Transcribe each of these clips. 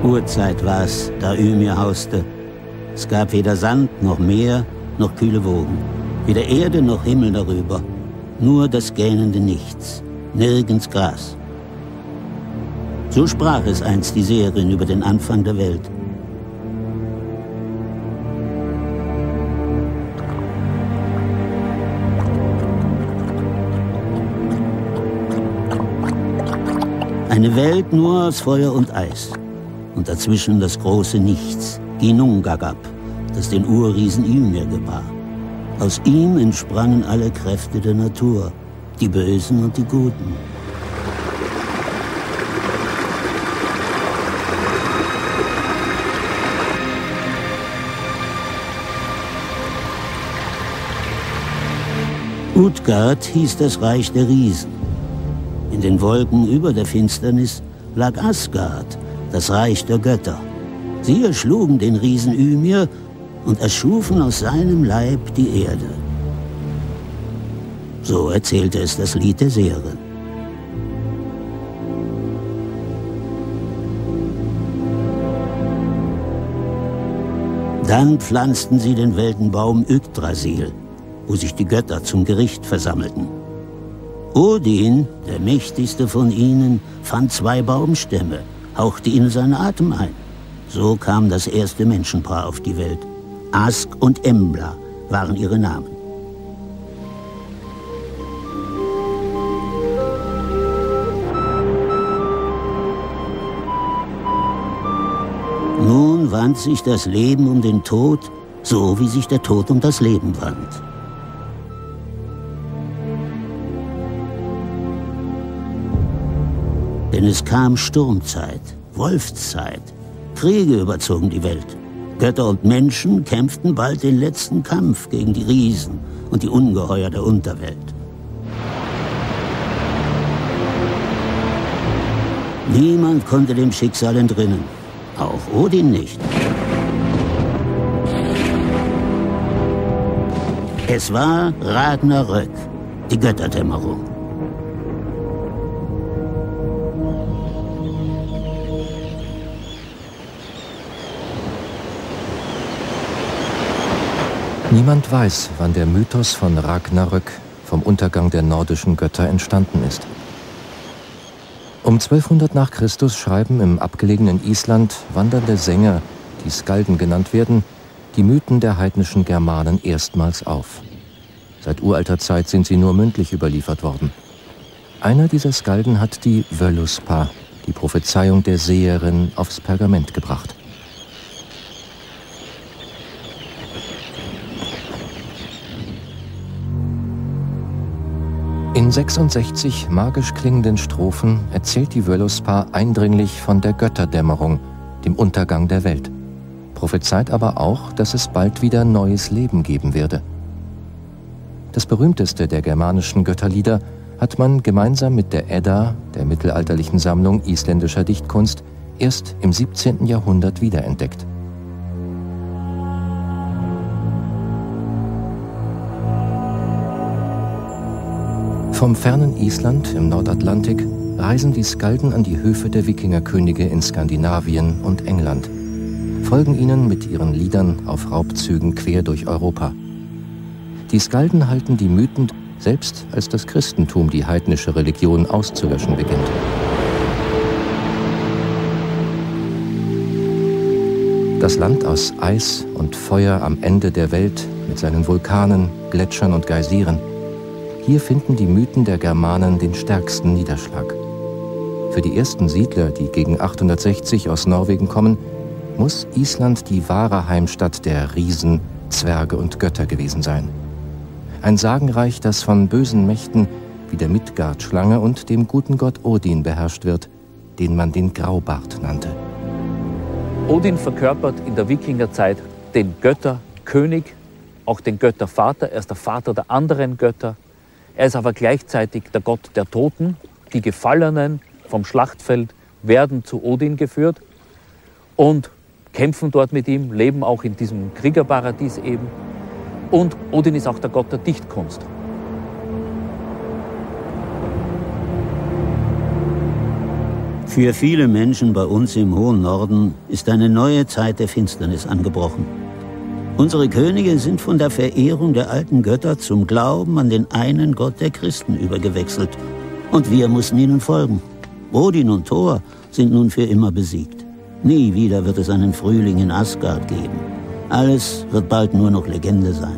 Urzeit war's, da Ymir hauste. Es gab weder Sand noch Meer noch kühle Wogen, weder Erde noch Himmel darüber, nur das gähnende Nichts, nirgends Gras. So sprach es einst die Seherin über den Anfang der Welt. Eine Welt nur aus Feuer und Eis und dazwischen das große Nichts, Ginnungagap, das den Urriesen Ymir gebar. Aus ihm entsprangen alle Kräfte der Natur, die Bösen und die Guten. Utgard hieß das Reich der Riesen. In den Wolken über der Finsternis lag Asgard, das Reich der Götter. Sie erschlugen den Riesen Ymir und erschufen aus seinem Leib die Erde. So erzählte es das Lied der Seherin. Dann pflanzten sie den Weltenbaum Yggdrasil, wo sich die Götter zum Gericht versammelten. Odin, der mächtigste von ihnen, fand 2 Baumstämme, hauchte ihnen seinen Atem ein. So kam das erste Menschenpaar auf die Welt. Ask und Embla waren ihre Namen. Nun wand sich das Leben um den Tod, so wie sich der Tod um das Leben wand. Denn es kam Sturmzeit, Wolfszeit, Kriege überzogen die Welt. Götter und Menschen kämpften bald den letzten Kampf gegen die Riesen und die Ungeheuer der Unterwelt. Niemand konnte dem Schicksal entrinnen, auch Odin nicht. Es war Ragnarök, die Götterdämmerung. Niemand weiß, wann der Mythos von Ragnarök, vom Untergang der nordischen Götter, entstanden ist. Um 1200 nach Christus schreiben im abgelegenen Island wandernde Sänger, die Skalden genannt werden, die Mythen der heidnischen Germanen erstmals auf. Seit uralter Zeit sind sie nur mündlich überliefert worden. Einer dieser Skalden hat die Völuspá, die Prophezeiung der Seherin, aufs Pergament gebracht. In 66 magisch klingenden Strophen erzählt die Völuspá eindringlich von der Götterdämmerung, dem Untergang der Welt. Prophezeit aber auch, dass es bald wieder neues Leben geben werde. Das berühmteste der germanischen Götterlieder hat man gemeinsam mit der Edda, der mittelalterlichen Sammlung isländischer Dichtkunst, erst im 17. Jahrhundert wiederentdeckt. Vom fernen Island im Nordatlantik reisen die Skalden an die Höfe der Wikingerkönige in Skandinavien und England, folgen ihnen mit ihren Liedern auf Raubzügen quer durch Europa. Die Skalden halten die Mythen, selbst als das Christentum die heidnische Religion auszulöschen beginnt. Das Land aus Eis und Feuer am Ende der Welt mit seinen Vulkanen, Gletschern und Geysiren. Hier finden die Mythen der Germanen den stärksten Niederschlag. Für die ersten Siedler, die gegen 860 aus Norwegen kommen, muss Island die wahre Heimstatt der Riesen, Zwerge und Götter gewesen sein. Ein Sagenreich, das von bösen Mächten wie der Midgard-Schlange und dem guten Gott Odin beherrscht wird, den man den Graubart nannte. Odin verkörpert in der Wikingerzeit den Götterkönig, auch den Göttervater. Er ist der Vater der anderen Götter. Er ist aber gleichzeitig der Gott der Toten. Die Gefallenen vom Schlachtfeld werden zu Odin geführt und kämpfen dort mit ihm, leben auch in diesem Kriegerparadies eben. Und Odin ist auch der Gott der Dichtkunst. Für viele Menschen bei uns im hohen Norden ist eine neue Zeit der Finsternis angebrochen. Unsere Könige sind von der Verehrung der alten Götter zum Glauben an den einen Gott der Christen übergewechselt. Und wir mussten ihnen folgen. Odin und Thor sind nun für immer besiegt. Nie wieder wird es einen Frühling in Asgard geben. Alles wird bald nur noch Legende sein.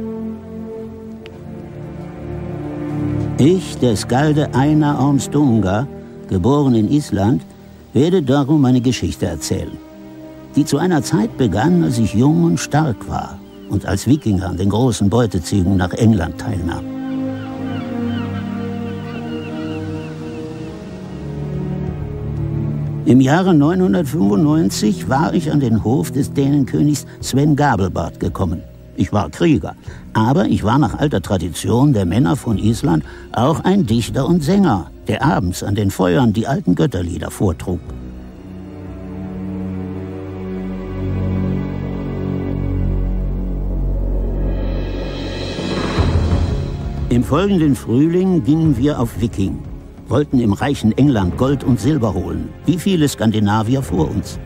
Ich, der Skalde Einar Ormstunga, geboren in Island, werde darum eine Geschichte erzählen, die zu einer Zeit begann, als ich jung und stark war und als Wikinger an den großen Beutezügen nach England teilnahm. Im Jahre 995 war ich an den Hof des Dänenkönigs Sven Gabelbart gekommen. Ich war Krieger, aber ich war nach alter Tradition der Männer von Island auch ein Dichter und Sänger, der abends an den Feuern die alten Götterlieder vortrug. Im folgenden Frühling gingen wir auf Wiking, wollten im reichen England Gold und Silber holen, wie viele Skandinavier vor uns.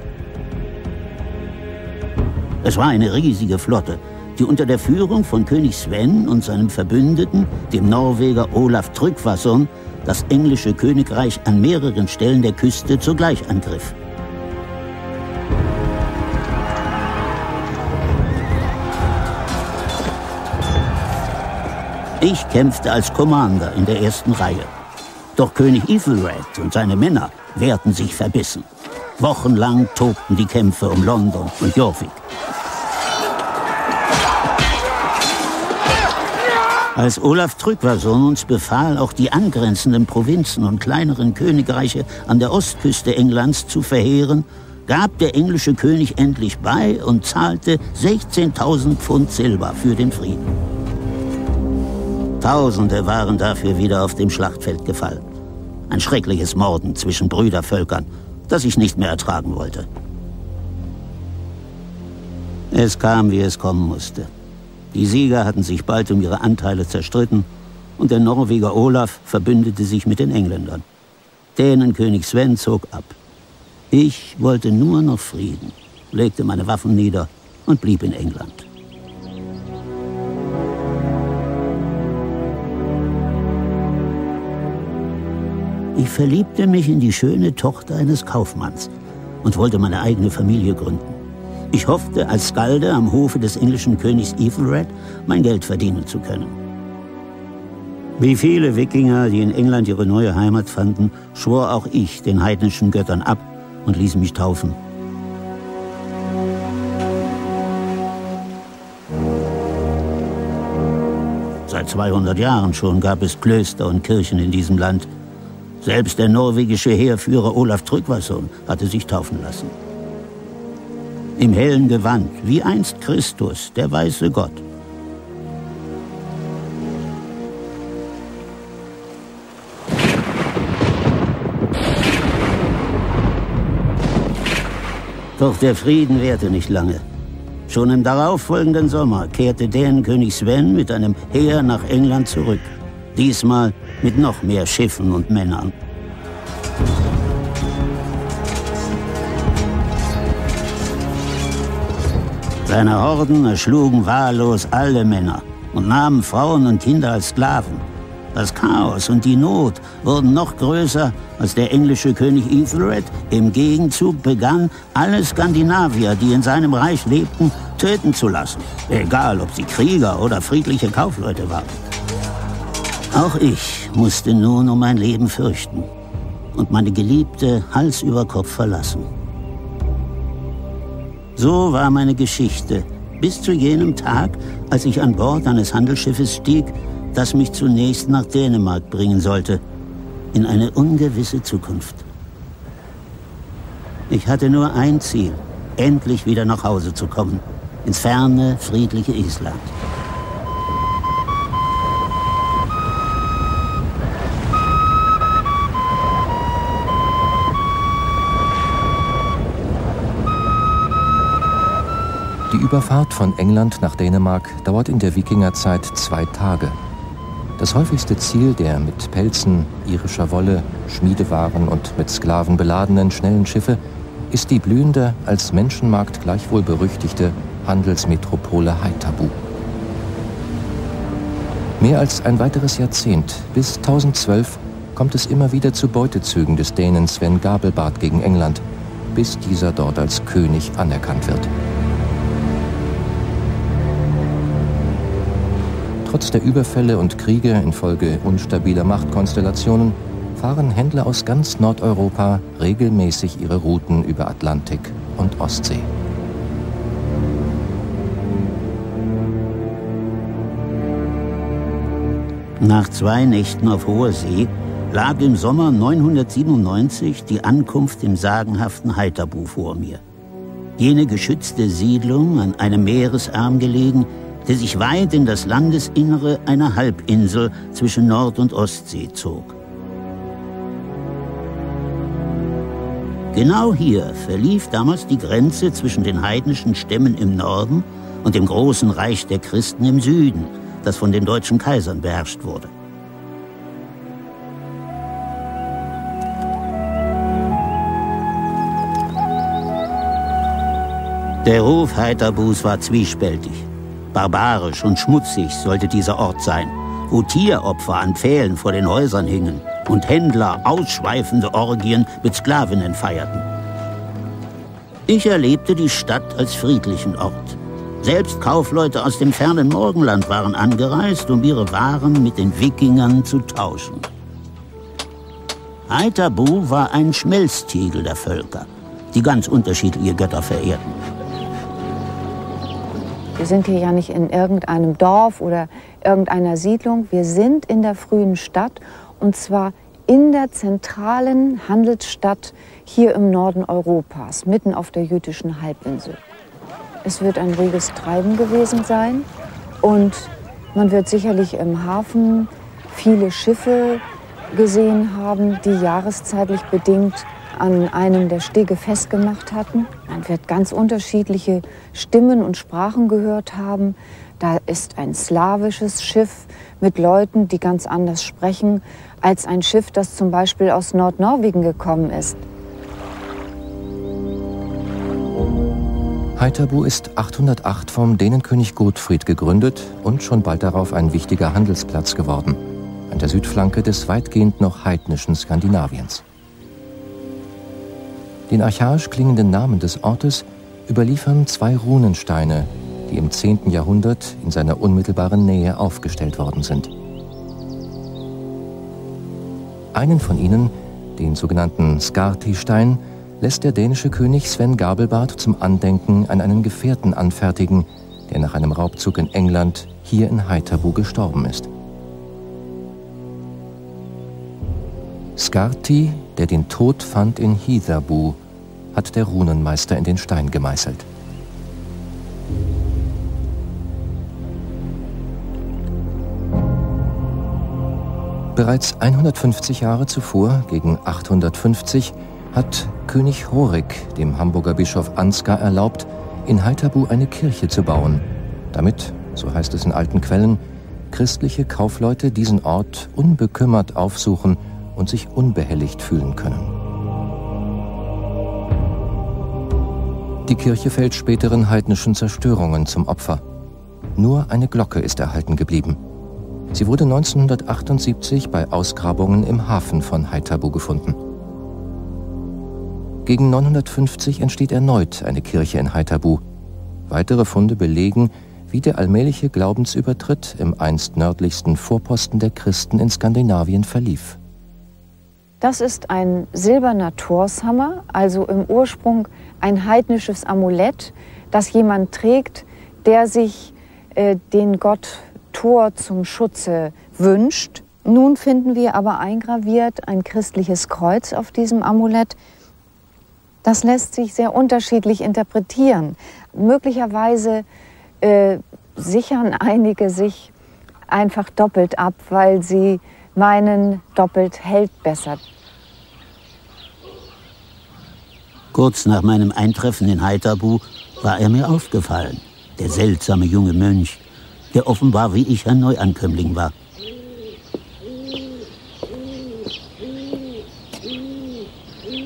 Es war eine riesige Flotte, die unter der Führung von König Sven und seinem Verbündeten, dem Norweger Olaf Tryggvason, das englische Königreich an mehreren Stellen der Küste zugleich angriff. Ich kämpfte als Commander in der ersten Reihe. Doch König Ethelred und seine Männer wehrten sich verbissen. Wochenlang tobten die Kämpfe um London und Jorvik. Als Olaf Tryggvason uns befahl, auch die angrenzenden Provinzen und kleineren Königreiche an der Ostküste Englands zu verheeren, gab der englische König endlich bei und zahlte 16.000 Pfund Silber für den Frieden. Tausende waren dafür wieder auf dem Schlachtfeld gefallen. Ein schreckliches Morden zwischen Brüdervölkern, das ich nicht mehr ertragen wollte. Es kam, wie es kommen musste. Die Sieger hatten sich bald um ihre Anteile zerstritten und der Norweger Olaf verbündete sich mit den Engländern. Dänenkönig Sven zog ab. Ich wollte nur noch Frieden, legte meine Waffen nieder und blieb in England. Ich verliebte mich in die schöne Tochter eines Kaufmanns und wollte meine eigene Familie gründen. Ich hoffte, als Skalde am Hofe des englischen Königs Ethelred mein Geld verdienen zu können. Wie viele Wikinger, die in England ihre neue Heimat fanden, schwor auch ich den heidnischen Göttern ab und ließ mich taufen. Seit 200 Jahren schon gab es Klöster und Kirchen in diesem Land. Selbst der norwegische Heerführer Olaf Tryggvason hatte sich taufen lassen. Im hellen Gewand, wie einst Christus, der weiße Gott. Doch der Frieden währte nicht lange. Schon im darauffolgenden Sommer kehrte Dänenkönig Sven mit einem Heer nach England zurück. Diesmal mit noch mehr Schiffen und Männern. Seine Horden erschlugen wahllos alle Männer und nahmen Frauen und Kinder als Sklaven. Das Chaos und die Not wurden noch größer, als der englische König Ethelred im Gegenzug begann, alle Skandinavier, die in seinem Reich lebten, töten zu lassen. Egal, ob sie Krieger oder friedliche Kaufleute waren. Auch ich musste nun um mein Leben fürchten und meine Geliebte Hals über Kopf verlassen. So war meine Geschichte bis zu jenem Tag, als ich an Bord eines Handelsschiffes stieg, das mich zunächst nach Dänemark bringen sollte, in eine ungewisse Zukunft. Ich hatte nur ein Ziel, endlich wieder nach Hause zu kommen, ins ferne, friedliche Island. Die Überfahrt von England nach Dänemark dauert in der Wikingerzeit 2 Tage. Das häufigste Ziel der mit Pelzen, irischer Wolle, Schmiedewaren und mit Sklaven beladenen schnellen Schiffe ist die blühende, als Menschenmarkt gleichwohl berüchtigte Handelsmetropole Haithabu. Mehr als ein weiteres Jahrzehnt, bis 1012, kommt es immer wieder zu Beutezügen des Dänen Sven Gabelbart gegen England, bis dieser dort als König anerkannt wird. Trotz der Überfälle und Kriege infolge unstabiler Machtkonstellationen fahren Händler aus ganz Nordeuropa regelmäßig ihre Routen über Atlantik und Ostsee. Nach 2 Nächten auf hoher See lag im Sommer 997 die Ankunft im sagenhaften Haithabu vor mir. Jene geschützte Siedlung an einem Meeresarm gelegen, der sich weit in das Landesinnere einer Halbinsel zwischen Nord- und Ostsee zog. Genau hier verlief damals die Grenze zwischen den heidnischen Stämmen im Norden und dem großen Reich der Christen im Süden, das von den deutschen Kaisern beherrscht wurde. Der Ruf Haithabus war zwiespältig. Barbarisch und schmutzig sollte dieser Ort sein, wo Tieropfer an Pfählen vor den Häusern hingen und Händler ausschweifende Orgien mit Sklavinnen feierten. Ich erlebte die Stadt als friedlichen Ort. Selbst Kaufleute aus dem fernen Morgenland waren angereist, um ihre Waren mit den Wikingern zu tauschen. Haithabu war ein Schmelztiegel der Völker, die ganz unterschiedliche Götter verehrten. Wir sind hier ja nicht in irgendeinem Dorf oder irgendeiner Siedlung. Wir sind in der frühen Stadt, und zwar in der zentralen Handelsstadt hier im Norden Europas, mitten auf der jüdischen Halbinsel. Es wird ein reges Treiben gewesen sein und man wird sicherlich im Hafen viele Schiffe gesehen haben, die jahreszeitlich bedingt an einem der Stege festgemacht hatten. Man wird ganz unterschiedliche Stimmen und Sprachen gehört haben. Da ist ein slawisches Schiff mit Leuten, die ganz anders sprechen, als ein Schiff, das zum Beispiel aus Nordnorwegen gekommen ist. Haithabu ist 808 vom Dänenkönig Godfried gegründet und schon bald darauf ein wichtiger Handelsplatz geworden, an der Südflanke des weitgehend noch heidnischen Skandinaviens. Den archaisch klingenden Namen des Ortes überliefern 2 Runensteine, die im 10. Jahrhundert in seiner unmittelbaren Nähe aufgestellt worden sind. Einen von ihnen, den sogenannten Skarti-Stein, lässt der dänische König Sven Gabelbart zum Andenken an einen Gefährten anfertigen, der nach einem Raubzug in England hier in Haithabu gestorben ist. Skarti, der den Tod fand in Hithabu, hat der Runenmeister in den Stein gemeißelt. Bereits 150 Jahre zuvor, gegen 850, hat König Horik dem Hamburger Bischof Ansgar erlaubt, in Haithabu eine Kirche zu bauen, damit, so heißt es in alten Quellen, christliche Kaufleute diesen Ort unbekümmert aufsuchen und sich unbehelligt fühlen können. Die Kirche fällt späteren heidnischen Zerstörungen zum Opfer. Nur eine Glocke ist erhalten geblieben. Sie wurde 1978 bei Ausgrabungen im Hafen von Haithabu gefunden. Gegen 950 entsteht erneut eine Kirche in Haithabu. Weitere Funde belegen, wie der allmähliche Glaubensübertritt im einst nördlichsten Vorposten der Christen in Skandinavien verlief. Das ist ein silberner Torshammer, also im Ursprung ein heidnisches Amulett, das jemand trägt, der sich den Gott Thor zum Schutze wünscht. Nun finden wir aber eingraviert ein christliches Kreuz auf diesem Amulett. Das lässt sich sehr unterschiedlich interpretieren. Möglicherweise sichern einige sich einfach doppelt ab, weil sie meinen, doppelt hält besser. Kurz nach meinem Eintreffen in Haithabu war er mir aufgefallen, der seltsame junge Mönch, der offenbar wie ich ein Neuankömmling war.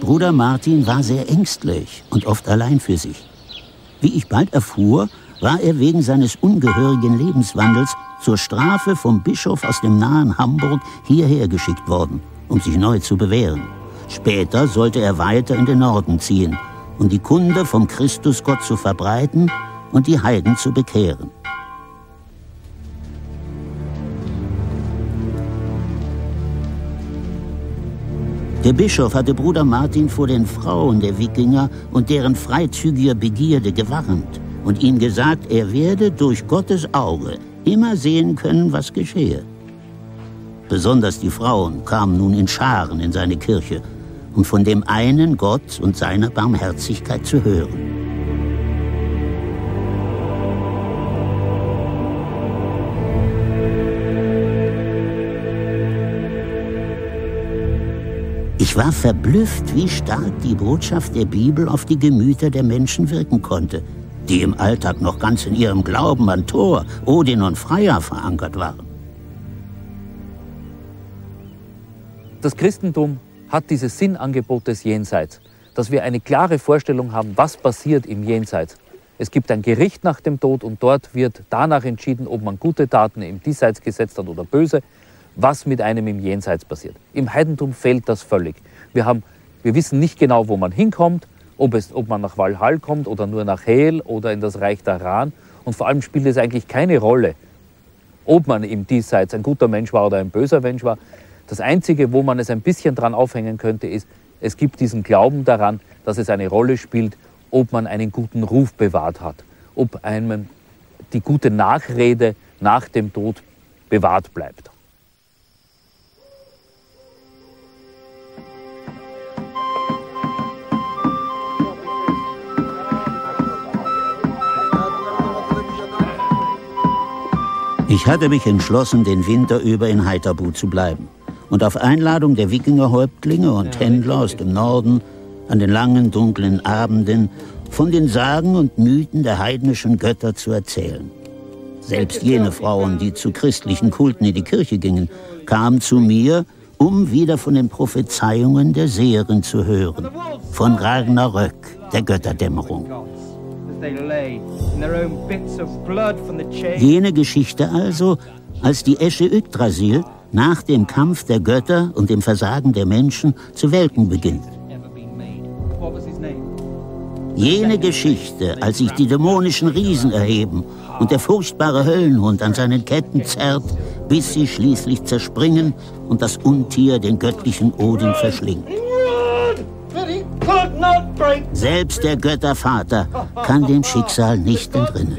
Bruder Martin war sehr ängstlich und oft allein für sich. Wie ich bald erfuhr, war er wegen seines ungehörigen Lebenswandels zur Strafe vom Bischof aus dem nahen Hamburg hierher geschickt worden, um sich neu zu bewähren. Später sollte er weiter in den Norden ziehen, um die Kunde vom Christusgott zu verbreiten und die Heiden zu bekehren. Der Bischof hatte Bruder Martin vor den Frauen der Wikinger und deren freizügiger Begierde gewarnt und ihm gesagt, er werde durch Gottes Auge immer sehen können, was geschehe. Besonders die Frauen kamen nun in Scharen in seine Kirche, um von dem einen Gott und seiner Barmherzigkeit zu hören. Ich war verblüfft, wie stark die Botschaft der Bibel auf die Gemüter der Menschen wirken konnte, die im Alltag noch ganz in ihrem Glauben an Thor, Odin und Freya verankert waren. Das Christentum hat dieses Sinnangebot des Jenseits, dass wir eine klare Vorstellung haben, was passiert im Jenseits. Es gibt ein Gericht nach dem Tod und dort wird danach entschieden, ob man gute Taten im Diesseits gesetzt hat oder böse, was mit einem im Jenseits passiert. Im Heidentum fehlt das völlig. Wir wissen nicht genau, wo man hinkommt, ob man nach Valhall kommt oder nur nach Hel oder in das Reich der Ran. Und vor allem spielt es eigentlich keine Rolle, ob man im Diesseits ein guter Mensch war oder ein böser Mensch war. Das Einzige, wo man es ein bisschen dran aufhängen könnte, ist, es gibt diesen Glauben daran, dass es eine Rolle spielt, ob man einen guten Ruf bewahrt hat, ob einem die gute Nachrede nach dem Tod bewahrt bleibt. Ich hatte mich entschlossen, den Winter über in Haithabu zu bleiben und auf Einladung der Wikingerhäuptlinge und Händler aus dem Norden an den langen, dunklen Abenden von den Sagen und Mythen der heidnischen Götter zu erzählen. Selbst jene Frauen, die zu christlichen Kulten in die Kirche gingen, kamen zu mir, um wieder von den Prophezeiungen der Seherin zu hören, von Ragnarök, der Götterdämmerung. Jene Geschichte also, als die Esche Yggdrasil nach dem Kampf der Götter und dem Versagen der Menschen zu welken beginnt. Jene Geschichte, als sich die dämonischen Riesen erheben und der furchtbare Höllenhund an seinen Ketten zerrt, bis sie schließlich zerspringen und das Untier den göttlichen Odin verschlingt. Selbst der Göttervater kann dem Schicksal nicht entrinnen.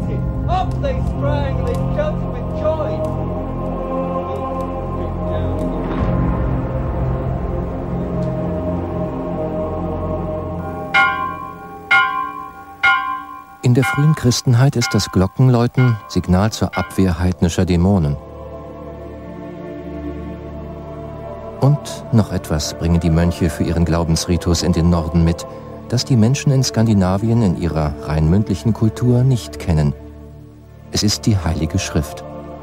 In der frühen Christenheit ist das Glockenläuten Signal zur Abwehr heidnischer Dämonen. Und noch etwas bringen die Mönche für ihren Glaubensritus in den Norden mit, das die Menschen in Skandinavien in ihrer rein mündlichen Kultur nicht kennen. Es ist die Heilige Schrift.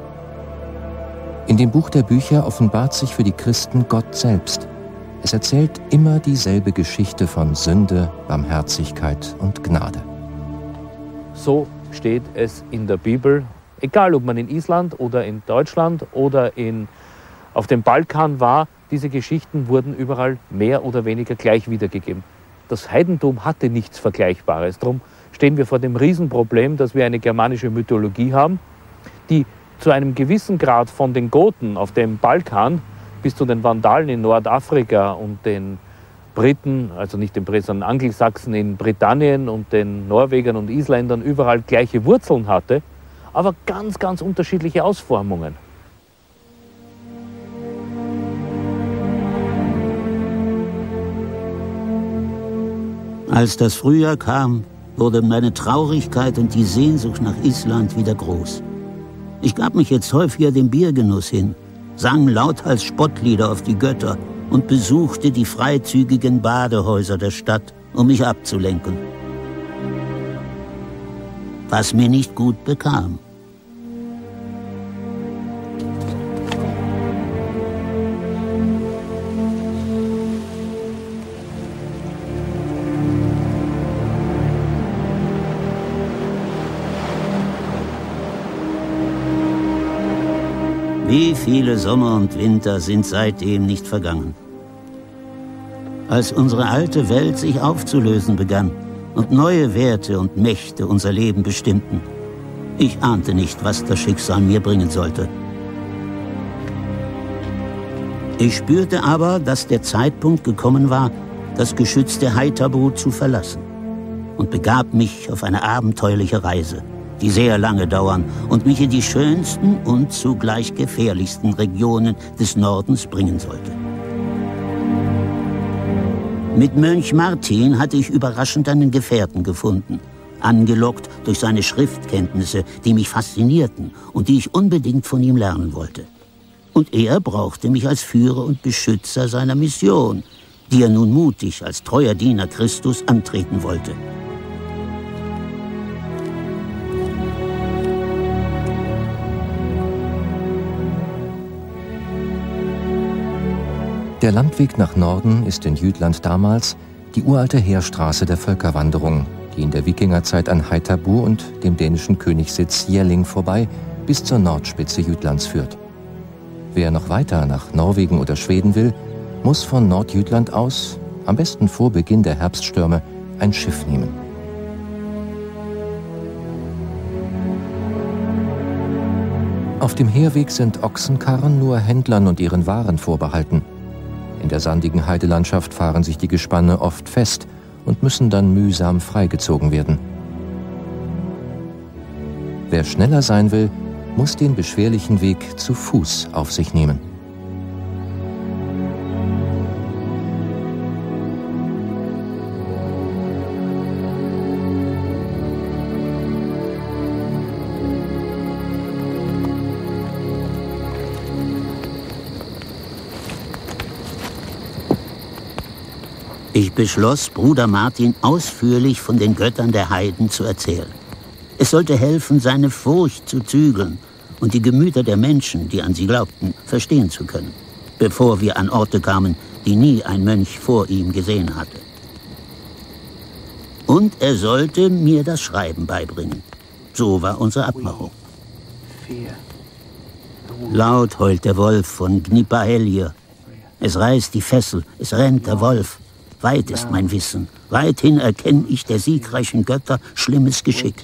In dem Buch der Bücher offenbart sich für die Christen Gott selbst. Es erzählt immer dieselbe Geschichte von Sünde, Barmherzigkeit und Gnade. So steht es in der Bibel, egal ob man in Island oder in Deutschland oder auf dem Balkan war, diese Geschichten wurden überall mehr oder weniger gleich wiedergegeben. Das Heidentum hatte nichts Vergleichbares. Darum stehen wir vor dem Riesenproblem, dass wir eine germanische Mythologie haben, die zu einem gewissen Grad von den Goten auf dem Balkan bis zu den Vandalen in Nordafrika und den Briten, also nicht den Briten, sondern Angelsachsen in Britannien und den Norwegern und Isländern überall gleiche Wurzeln hatte, aber ganz, ganz unterschiedliche Ausformungen. Als das Frühjahr kam, wurde meine Traurigkeit und die Sehnsucht nach Island wieder groß. Ich gab mich jetzt häufiger dem Biergenuss hin, sang lauthals Spottlieder auf die Götter und besuchte die freizügigen Badehäuser der Stadt, um mich abzulenken. Was mir nicht gut bekam. Wie viele Sommer und Winter sind seitdem nicht vergangen. Als unsere alte Welt sich aufzulösen begann und neue Werte und Mächte unser Leben bestimmten, ich ahnte nicht, was das Schicksal mir bringen sollte. Ich spürte aber, dass der Zeitpunkt gekommen war, das Geschütz der Haithabu zu verlassen und begab mich auf eine abenteuerliche Reise, die sehr lange dauern und mich in die schönsten und zugleich gefährlichsten Regionen des Nordens bringen sollte. Mit Mönch Martin hatte ich überraschend einen Gefährten gefunden, angelockt durch seine Schriftkenntnisse, die mich faszinierten und die ich unbedingt von ihm lernen wollte. Und er brauchte mich als Führer und Beschützer seiner Mission, die er nun mutig als treuer Diener Christus antreten wollte. Der Landweg nach Norden ist in Jütland damals die uralte Heerstraße der Völkerwanderung, die in der Wikingerzeit an Haithabu und dem dänischen Königssitz Jelling vorbei bis zur Nordspitze Jütlands führt. Wer noch weiter nach Norwegen oder Schweden will, muss von Nordjütland aus, am besten vor Beginn der Herbststürme, ein Schiff nehmen. Auf dem Heerweg sind Ochsenkarren nur Händlern und ihren Waren vorbehalten. In der sandigen Heidelandschaft fahren sich die Gespanne oft fest und müssen dann mühsam freigezogen werden. Wer schneller sein will, muss den beschwerlichen Weg zu Fuß auf sich nehmen. Ich beschloss, Bruder Martin ausführlich von den Göttern der Heiden zu erzählen. Es sollte helfen, seine Furcht zu zügeln und die Gemüter der Menschen, die an sie glaubten, verstehen zu können, bevor wir an Orte kamen, die nie ein Mönch vor ihm gesehen hatte. Und er sollte mir das Schreiben beibringen. So war unsere Abmachung. Laut heult der Wolf von Gnipahellir. Es reißt die Fessel, es rennt der Wolf. Weit ist mein Wissen, weithin erkenne ich der siegreichen Götter schlimmes Geschick.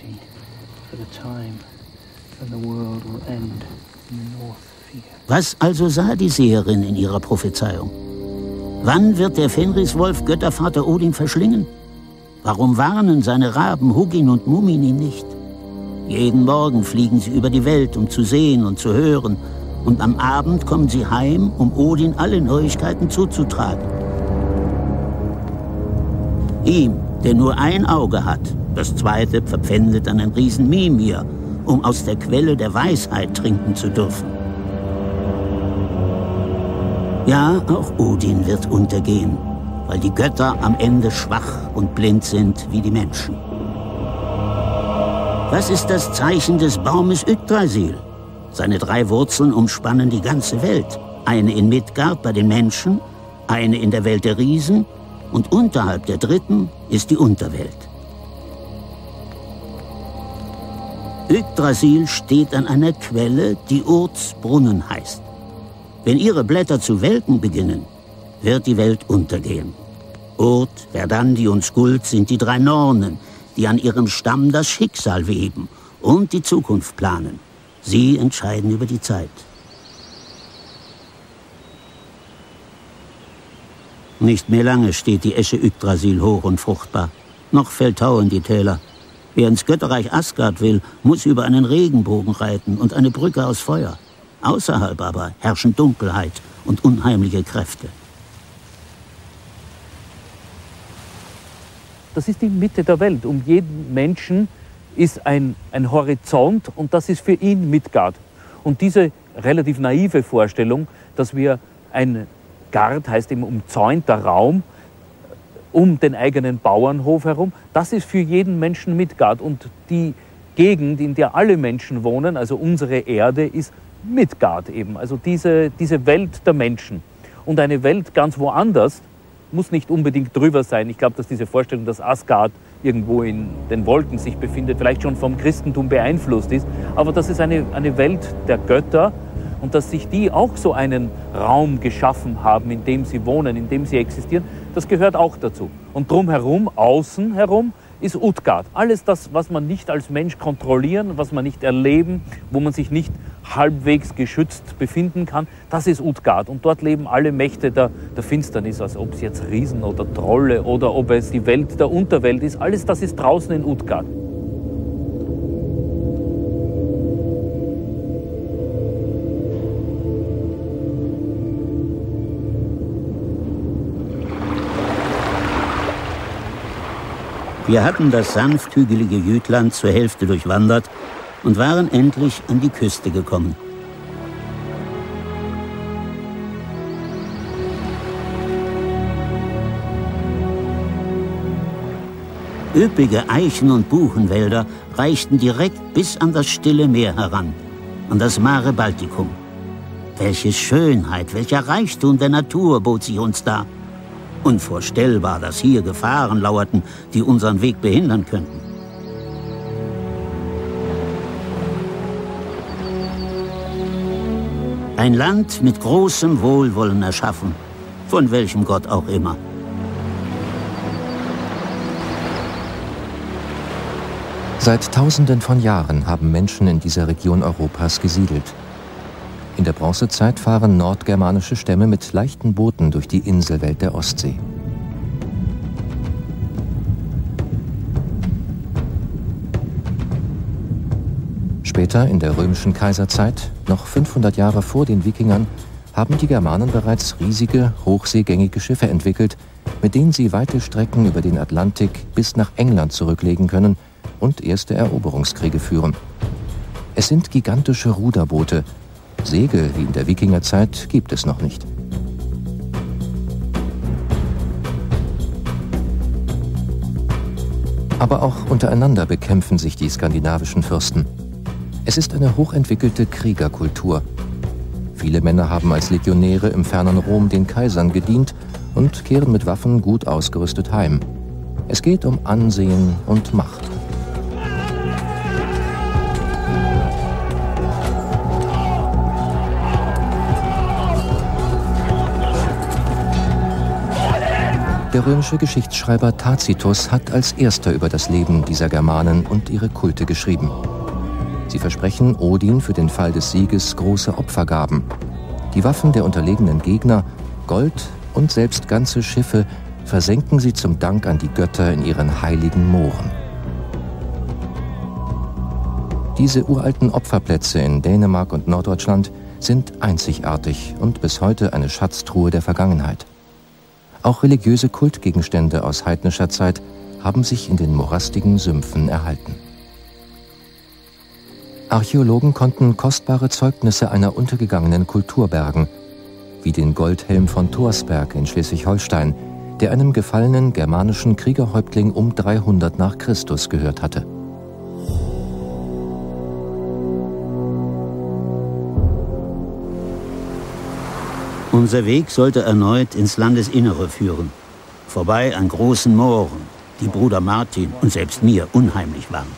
Was also sah die Seherin in ihrer Prophezeiung? Wann wird der Fenriswolf Göttervater Odin verschlingen? Warum warnen seine Raben Hugin und Mumin ihn nicht? Jeden Morgen fliegen sie über die Welt, um zu sehen und zu hören. Und am Abend kommen sie heim, um Odin alle Neuigkeiten zuzutragen. Ihm, der nur ein Auge hat, das zweite verpfändet an den Riesen Mimir, um aus der Quelle der Weisheit trinken zu dürfen. Ja, auch Odin wird untergehen, weil die Götter am Ende schwach und blind sind wie die Menschen. Was ist das Zeichen des Baumes Yggdrasil? Seine 3 Wurzeln umspannen die ganze Welt. Eine in Midgard bei den Menschen, eine in der Welt der Riesen und unterhalb der 3. ist die Unterwelt. Yggdrasil steht an einer Quelle, die Urds Brunnen heißt. Wenn ihre Blätter zu welken beginnen, wird die Welt untergehen. Urd, Verdandi und Skuld sind die 3 Nornen, die an ihrem Stamm das Schicksal weben und die Zukunft planen. Sie entscheiden über die Zeit. Nicht mehr lange steht die Esche Yggdrasil hoch und fruchtbar. Noch fällt Tau in die Täler. Wer ins Götterreich Asgard will, muss über einen Regenbogen reiten und eine Brücke aus Feuer. Außerhalb aber herrschen Dunkelheit und unheimliche Kräfte. Das ist die Mitte der Welt. Um jeden Menschen ist ein Horizont und das ist für ihn Midgard. Und diese relativ naive Vorstellung, dass wir ein Gard, heißt eben umzäunter Raum, um den eigenen Bauernhof herum, das ist für jeden Menschen Midgard. Und die Gegend, in der alle Menschen wohnen, also unsere Erde, ist Midgard eben. Also diese Welt der Menschen. Und eine Welt ganz woanders muss nicht unbedingt drüber sein. Ich glaube, dass diese Vorstellung, dass Asgard irgendwo in den Wolken sich befindet, vielleicht schon vom Christentum beeinflusst ist. Aber das ist eine Welt der Götter und dass sich die auch so einen Raum geschaffen haben, in dem sie wohnen, in dem sie existieren, das gehört auch dazu. Und drumherum, außen herum, ist Utgard. Alles das, was man nicht als Mensch kontrollieren, was man nicht erleben, wo man sich nicht halbwegs geschützt befinden kann, das ist Utgard. Und dort leben alle Mächte der Finsternis, also ob es jetzt Riesen oder Trolle oder ob es die Welt der Unterwelt ist, alles das ist draußen in Utgard. Wir hatten das sanft hügelige Jütland zur Hälfte durchwandert und waren endlich an die Küste gekommen. Üppige Eichen- und Buchenwälder reichten direkt bis an das Stille Meer heran, an das Mare Balticum. Welche Schönheit, welcher Reichtum der Natur bot sich uns da. Unvorstellbar, dass hier Gefahren lauerten, die unseren Weg behindern könnten. Ein Land mit großem Wohlwollen erschaffen, von welchem Gott auch immer. Seit Tausenden von Jahren haben Menschen in dieser Region Europas gesiedelt. In der Bronzezeit fahren nordgermanische Stämme mit leichten Booten durch die Inselwelt der Ostsee. Später, in der römischen Kaiserzeit, noch 500 Jahre vor den Wikingern, haben die Germanen bereits riesige, hochseegängige Schiffe entwickelt, mit denen sie weite Strecken über den Atlantik bis nach England zurücklegen können und erste Eroberungskriege führen. Es sind gigantische Ruderboote. Segel wie in der Wikingerzeit gibt es noch nicht. Aber auch untereinander bekämpfen sich die skandinavischen Fürsten. Es ist eine hochentwickelte Kriegerkultur. Viele Männer haben als Legionäre im fernen Rom den Kaisern gedient und kehren mit Waffen gut ausgerüstet heim. Es geht um Ansehen und Macht. Der römische Geschichtsschreiber Tacitus hat als erster über das Leben dieser Germanen und ihre Kulte geschrieben. Sie versprechen Odin für den Fall des Sieges große Opfergaben. Die Waffen der unterlegenen Gegner, Gold und selbst ganze Schiffe versenken sie zum Dank an die Götter in ihren heiligen Mooren. Diese uralten Opferplätze in Dänemark und Norddeutschland sind einzigartig und bis heute eine Schatztruhe der Vergangenheit. Auch religiöse Kultgegenstände aus heidnischer Zeit haben sich in den morastigen Sümpfen erhalten. Archäologen konnten kostbare Zeugnisse einer untergegangenen Kultur bergen, wie den Goldhelm von Thorsberg in Schleswig-Holstein, der einem gefallenen germanischen Kriegerhäuptling um 300 nach Christus gehört hatte. Unser Weg sollte erneut ins Landesinnere führen, vorbei an großen Mooren, die Bruder Martin und selbst mir unheimlich waren.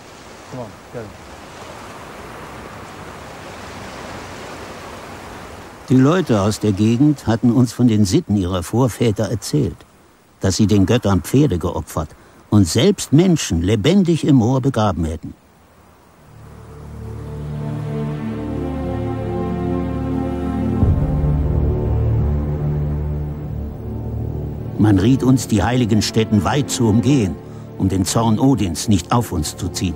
Die Leute aus der Gegend hatten uns von den Sitten ihrer Vorväter erzählt, dass sie den Göttern Pferde geopfert und selbst Menschen lebendig im Moor begraben hätten. Man riet uns, die heiligen Stätten weit zu umgehen, um den Zorn Odins nicht auf uns zu ziehen.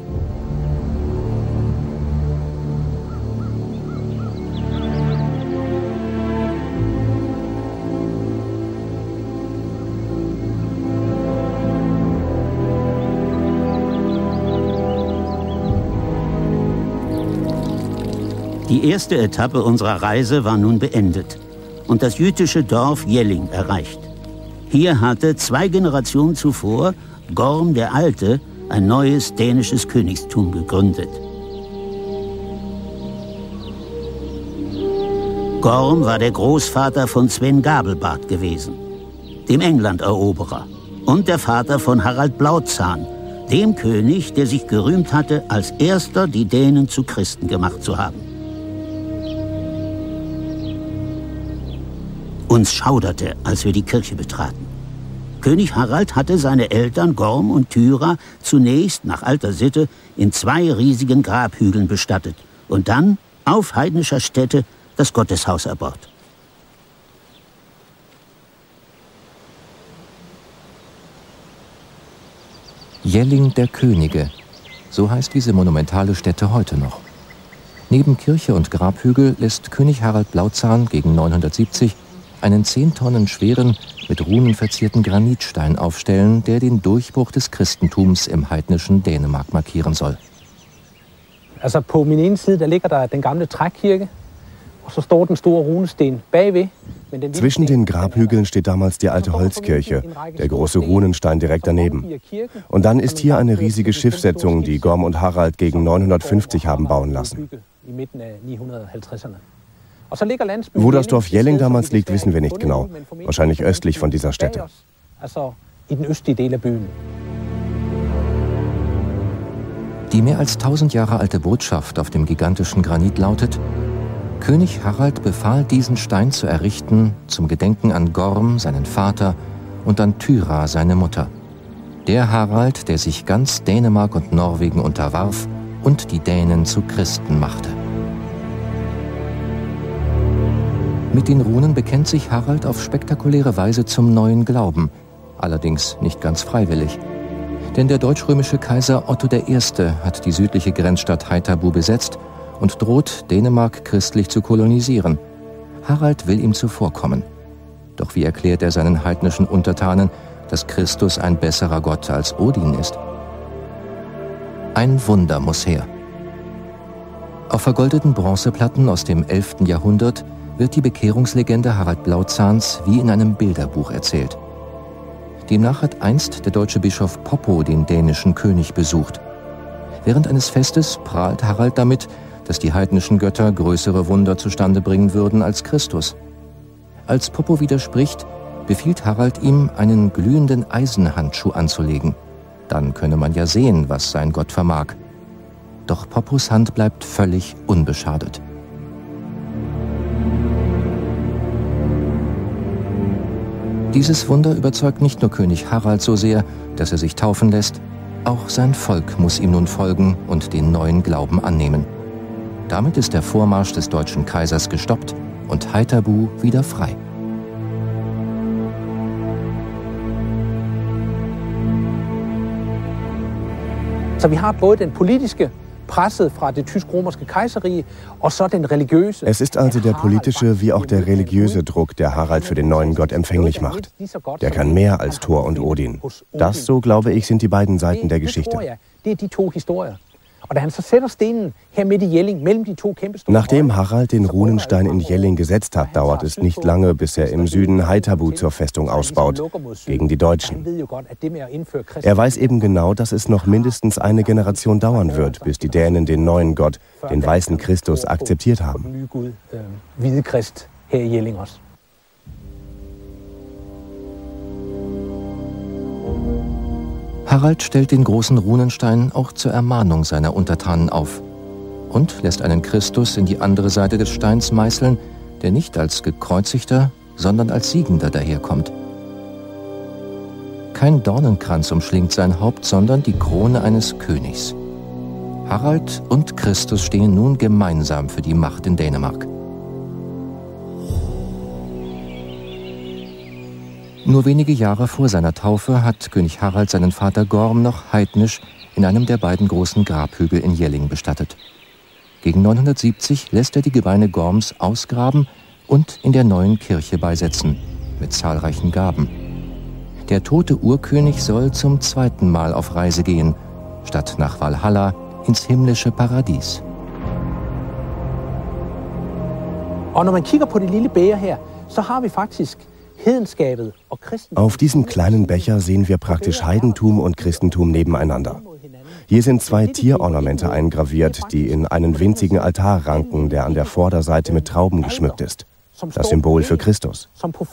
Die erste Etappe unserer Reise war nun beendet und das jütische Dorf Jelling erreicht. Hier hatte 2 Generationen zuvor Gorm der Alte ein neues dänisches Königstum gegründet. Gorm war der Großvater von Sven Gabelbart gewesen, dem England-Eroberer, und der Vater von Harald Blauzahn, dem König, der sich gerühmt hatte, als erster die Dänen zu Christen gemacht zu haben. Uns schauderte, als wir die Kirche betraten. König Harald hatte seine Eltern Gorm und Thyra zunächst nach alter Sitte in 2 riesigen Grabhügeln bestattet und dann auf heidnischer Stätte das Gotteshaus erbaut. Jelling der Könige, so heißt diese monumentale Stätte heute noch. Neben Kirche und Grabhügel lässt König Harald Blauzahn gegen 970 einen 10 Tonnen schweren, mit Runen verzierten Granitstein aufstellen, der den Durchbruch des Christentums im heidnischen Dänemark markieren soll. Altså på min ene side, der ligger der den gamle trækirke, og så står den store runesten bagved. Zwischen den Grabhügeln steht damals die alte Holzkirche, der große Runenstein direkt daneben. Und dann ist hier eine riesige Schiffssetzung, die Gorm und Harald gegen 950 haben bauen lassen. Wo das Dorf Jelling damals liegt, wissen wir nicht genau. Wahrscheinlich östlich von dieser Stätte. Die mehr als 1000 Jahre alte Botschaft auf dem gigantischen Granit lautet: König Harald befahl, diesen Stein zu errichten zum Gedenken an Gorm, seinen Vater, und an Thyra, seine Mutter. Der Harald, der sich ganz Dänemark und Norwegen unterwarf und die Dänen zu Christen machte. Mit den Runen bekennt sich Harald auf spektakuläre Weise zum neuen Glauben, allerdings nicht ganz freiwillig. Denn der deutsch-römische Kaiser Otto I. hat die südliche Grenzstadt Haithabu besetzt und droht, Dänemark christlich zu kolonisieren. Harald will ihm zuvorkommen. Doch wie erklärt er seinen heidnischen Untertanen, dass Christus ein besserer Gott als Odin ist? Ein Wunder muss her. Auf vergoldeten Bronzeplatten aus dem 11. Jahrhundert wird die Bekehrungslegende Harald Blauzahns wie in einem Bilderbuch erzählt. Demnach hat einst der deutsche Bischof Poppo den dänischen König besucht. Während eines Festes prahlt Harald damit, dass die heidnischen Götter größere Wunder zustande bringen würden als Christus. Als Poppo widerspricht, befiehlt Harald ihm, einen glühenden Eisenhandschuh anzulegen. Dann könne man ja sehen, was sein Gott vermag. Doch Poppos Hand bleibt völlig unbeschadet. Dieses Wunder überzeugt nicht nur König Harald so sehr, dass er sich taufen lässt, auch sein Volk muss ihm nun folgen und den neuen Glauben annehmen. Damit ist der Vormarsch des deutschen Kaisers gestoppt und Haithabu wieder frei. Så vi har både den politiske presset fra det tysk-romerske kejserrige og så den religiøse. Es ist also der politische wie auch der religiöse Druck, der Harald für den neuen Gott empfänglich macht. Der kann mehr als Thor und Odin. Das, so glaube ich, sind die beiden Seiten der Geschichte. Nachdem Harald den Runenstein in Jelling gesetzt hat, dauert es nicht lange, bis er im Süden Haithabu zur Festung ausbaut, gegen die Deutschen. Er weiß eben genau, dass es noch mindestens eine Generation dauern wird, bis die Dänen den neuen Gott, den weißen Christus, akzeptiert haben. Harald stellt den großen Runenstein auch zur Ermahnung seiner Untertanen auf und lässt einen Christus in die andere Seite des Steins meißeln, der nicht als Gekreuzigter, sondern als Siegender daherkommt. Kein Dornenkranz umschlingt sein Haupt, sondern die Krone eines Königs. Harald und Christus stehen nun gemeinsam für die Macht in Dänemark. Nur wenige Jahre vor seiner Taufe hat König Harald seinen Vater Gorm noch heidnisch in einem der beiden großen Grabhügel in Jelling bestattet. Gegen 970 lässt er die Gebeine Gorms ausgraben und in der neuen Kirche beisetzen, mit zahlreichen Gaben. Der tote Urkönig soll zum 2. Mal auf Reise gehen, statt nach Valhalla ins himmlische Paradies. Og når man kigger på det lille bæger her, så har vi faktisk Auf diesem kleinen Becher sehen wir praktisch Heidentum und Christentum nebeneinander. Hier sind 2 Tierornamente eingraviert, die in einen winzigen Altar ranken, der an der Vorderseite mit Trauben geschmückt ist. Das Symbol für Christus.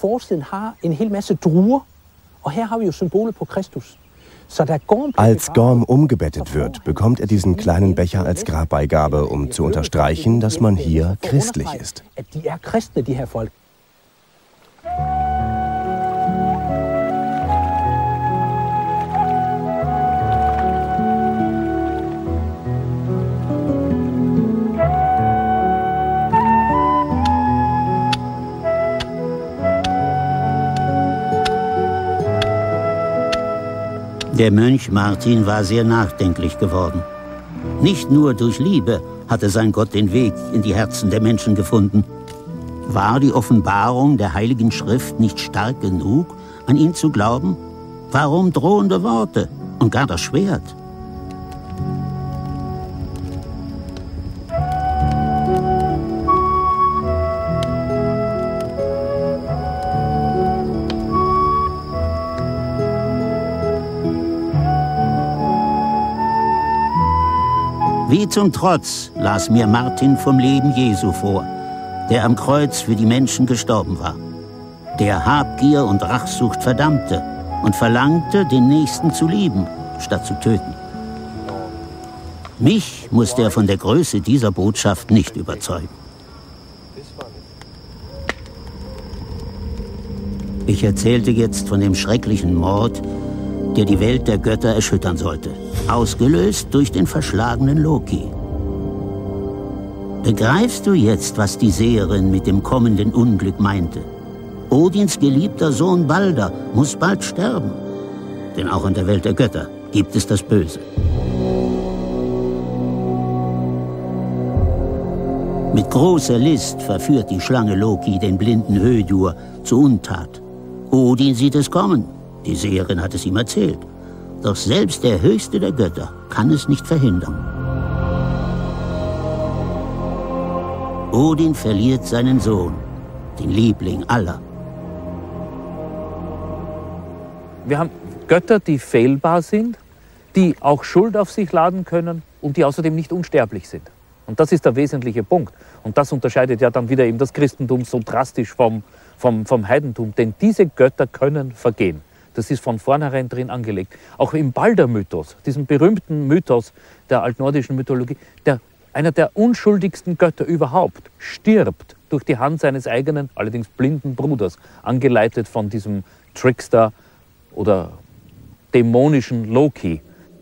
Als Gorm umgebettet wird, bekommt er diesen kleinen Becher als Grabbeigabe, um zu unterstreichen, dass man hier christlich ist. Der Mönch Martin war sehr nachdenklich geworden. Nicht nur durch Liebe hatte sein Gott den Weg in die Herzen der Menschen gefunden. War die Offenbarung der Heiligen Schrift nicht stark genug, an ihn zu glauben? Warum drohende Worte und gar das Schwert? Wie zum Trotz las mir Martin vom Leben Jesu vor, der am Kreuz für die Menschen gestorben war, der Habgier und Rachsucht verdammte und verlangte, den Nächsten zu lieben, statt zu töten. Mich musste er von der Größe dieser Botschaft nicht überzeugen. Ich erzählte jetzt von dem schrecklichen Mord, der die Welt der Götter erschüttern sollte, ausgelöst durch den verschlagenen Loki. Begreifst du jetzt, was die Seherin mit dem kommenden Unglück meinte? Odins geliebter Sohn Balder muss bald sterben, denn auch in der Welt der Götter gibt es das Böse. Mit großer List verführt die Schlange Loki den blinden Hödur zur Untat. Odin sieht es kommen. Die Seherin hat es ihm erzählt. Doch selbst der Höchste der Götter kann es nicht verhindern. Odin verliert seinen Sohn, den Liebling aller. Wir haben Götter, die fehlbar sind, die auch Schuld auf sich laden können und die außerdem nicht unsterblich sind. Und das ist der wesentliche Punkt. Und das unterscheidet ja dann wieder eben das Christentum so drastisch vom Heidentum. Denn diese Götter können vergehen. Das ist von vornherein drin angelegt. Auch im Balder-Mythos, diesem berühmten Mythos der altnordischen Mythologie, einer der unschuldigsten Götter überhaupt, stirbt durch die Hand seines eigenen, allerdings blinden Bruders, angeleitet von diesem Trickster oder dämonischen Loki.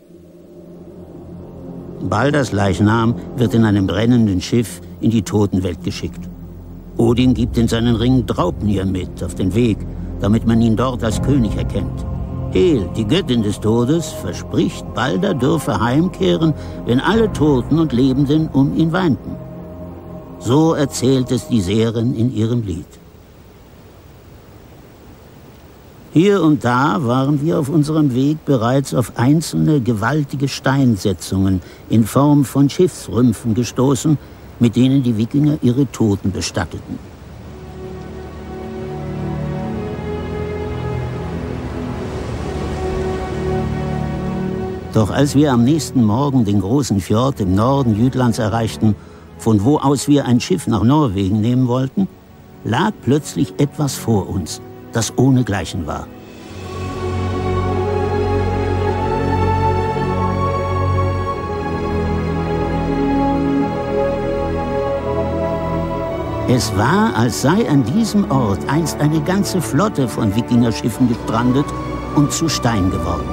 Balders Leichnam wird in einem brennenden Schiff in die Totenwelt geschickt. Odin gibt in seinen Ring Draupnir mit auf den Weg, damit man ihn dort als König erkennt. Hel, die Göttin des Todes, verspricht, Balder dürfe heimkehren, wenn alle Toten und Lebenden um ihn weinten. So erzählt es die Seherin in ihrem Lied. Hier und da waren wir auf unserem Weg bereits auf einzelne gewaltige Steinsetzungen in Form von Schiffsrümpfen gestoßen, mit denen die Wikinger ihre Toten bestatteten. Doch als wir am nächsten Morgen den großen Fjord im Norden Jütlands erreichten, von wo aus wir ein Schiff nach Norwegen nehmen wollten, lag plötzlich etwas vor uns, das ohnegleichen war. Es war, als sei an diesem Ort einst eine ganze Flotte von Wikingerschiffen gestrandet und zu Stein geworden.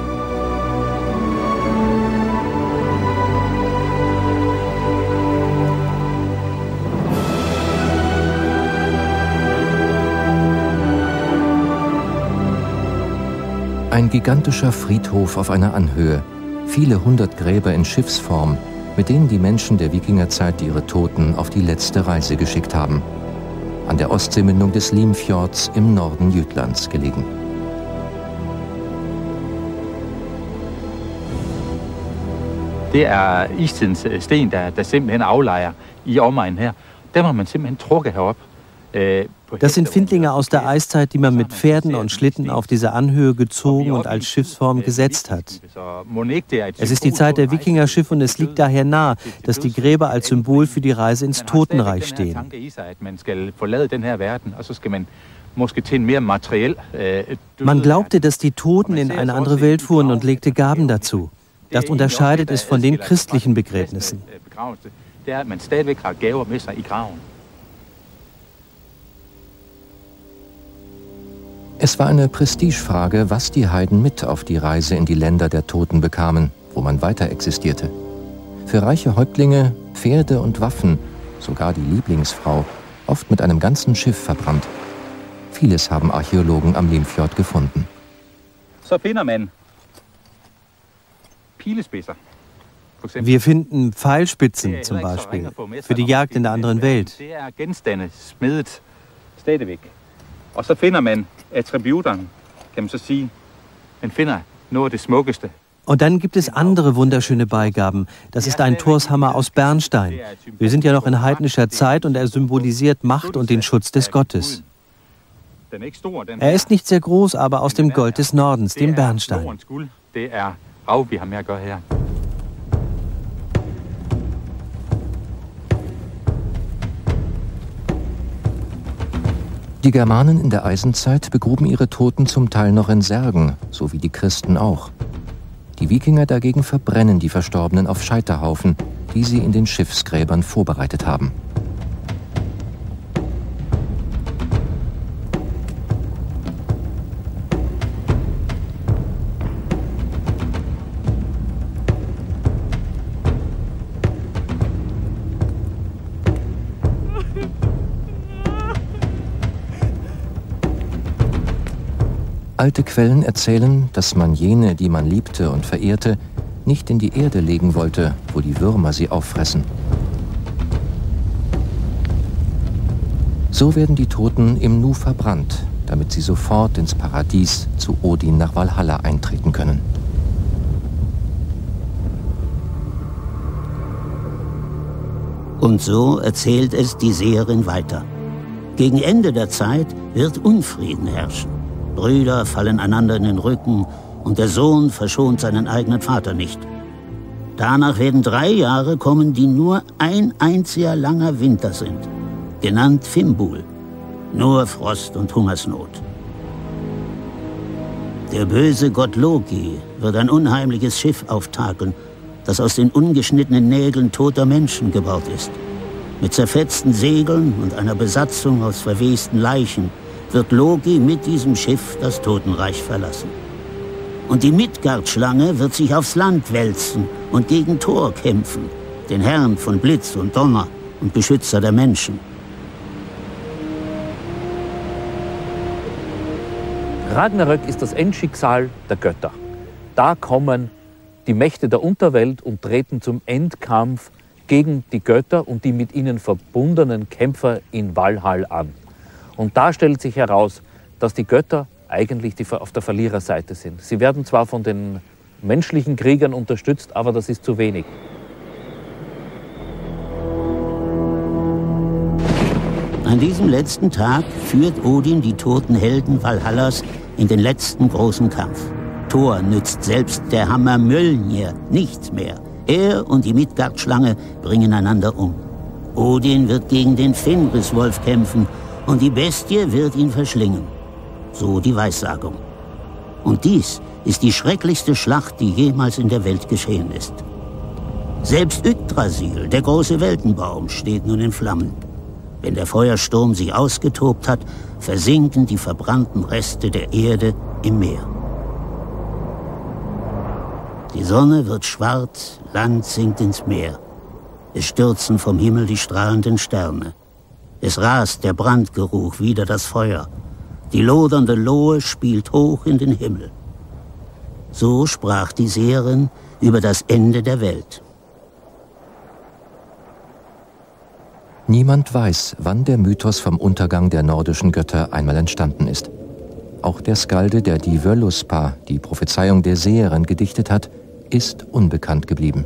Ein gigantischer Friedhof auf einer Anhöhe, viele hundert Gräber in Schiffsform, mit denen die Menschen der Wikingerzeit ihre Toten auf die letzte Reise geschickt haben. An der Ostseemündung des Limfjords im Norden Jütlands gelegen. Det istidens sten, der simpelthen aflejrer I omegnen her. Dem har man simpelthen trukket herop. Das sind Findlinge aus der Eiszeit, die man mit Pferden und Schlitten auf diese Anhöhe gezogen und als Schiffsform gesetzt hat. Es ist die Zeit der Wikingerschiffe und es liegt daher nahe, dass die Gräber als Symbol für die Reise ins Totenreich stehen. Man glaubte, dass die Toten in eine andere Welt fuhren und legte Gaben dazu. Das unterscheidet es von den christlichen Begräbnissen. Es war eine Prestigefrage, was die Heiden mit auf die Reise in die Länder der Toten bekamen, wo man weiter existierte. Für reiche Häuptlinge Pferde und Waffen, sogar die Lieblingsfrau, oft mit einem ganzen Schiff verbrannt. Vieles haben Archäologen am Limfjord gefunden. Så finder man Wir finden Pfeilspitzen zum Beispiel für die Jagd in der anderen Welt. Og så finder man attributerne, kan man så sige. Man finder noget af det smukkeste. Und dann gibt es andere wunderschöne Beigaben. Das ist ein Torshammer aus Bernstein. Wir sind ja noch in heidnischer Zeit und er symbolisiert Macht und den Schutz des Gottes. Er ist nicht sehr groß, aber aus dem Gold des Nordens, dem Bernstein. Die Germanen in der Eisenzeit begruben ihre Toten zum Teil noch in Särgen, so wie die Christen auch. Die Wikinger dagegen verbrennen die Verstorbenen auf Scheiterhaufen, die sie in den Schiffsgräbern vorbereitet haben. Alte Quellen erzählen, dass man jene, die man liebte und verehrte, nicht in die Erde legen wollte, wo die Würmer sie auffressen. So werden die Toten im Nu verbrannt, damit sie sofort ins Paradies zu Odin nach Valhalla eintreten können. Und so erzählt es die Seherin weiter. Gegen Ende der Zeit wird Unfrieden herrschen. Brüder fallen einander in den Rücken und der Sohn verschont seinen eigenen Vater nicht. Danach werden 3 Jahre kommen, die nur ein einziger langer Winter sind, genannt Fimbul, nur Frost und Hungersnot. Der böse Gott Loki wird ein unheimliches Schiff auftakeln, das aus den ungeschnittenen Nägeln toter Menschen gebaut ist. Mit zerfetzten Segeln und einer Besatzung aus verwesten Leichen wird Loki mit diesem Schiff das Totenreich verlassen. Und die Midgard-Schlange wird sich aufs Land wälzen und gegen Thor kämpfen, den Herrn von Blitz und Donner und Beschützer der Menschen. Ragnarök ist das Endschicksal der Götter. Da kommen die Mächte der Unterwelt und treten zum Endkampf gegen die Götter und die mit ihnen verbundenen Kämpfer in Valhall an. Und da stellt sich heraus, dass die Götter eigentlich auf der Verliererseite sind. Sie werden zwar von den menschlichen Kriegern unterstützt, aber das ist zu wenig. An diesem letzten Tag führt Odin die toten Helden Valhallas in den letzten großen Kampf. Thor nützt selbst der Hammer Mjölnir nichts mehr. Er und die Midgard-Schlange bringen einander um. Odin wird gegen den Fenriswolf kämpfen und die Bestie wird ihn verschlingen. So die Weissagung. Und dies ist die schrecklichste Schlacht, die jemals in der Welt geschehen ist. Selbst Yggdrasil, der große Weltenbaum, steht nun in Flammen. Wenn der Feuersturm sich ausgetobt hat, versinken die verbrannten Reste der Erde im Meer. Die Sonne wird schwarz, Land sinkt ins Meer. Es stürzen vom Himmel die strahlenden Sterne. Es rast der Brandgeruch wider das Feuer. Die lodernde Lohe spielt hoch in den Himmel. So sprach die Seherin über das Ende der Welt. Niemand weiß, wann der Mythos vom Untergang der nordischen Götter einmal entstanden ist. Auch der Skalde, der die Völuspa, die Prophezeiung der Seherin, gedichtet hat, ist unbekannt geblieben.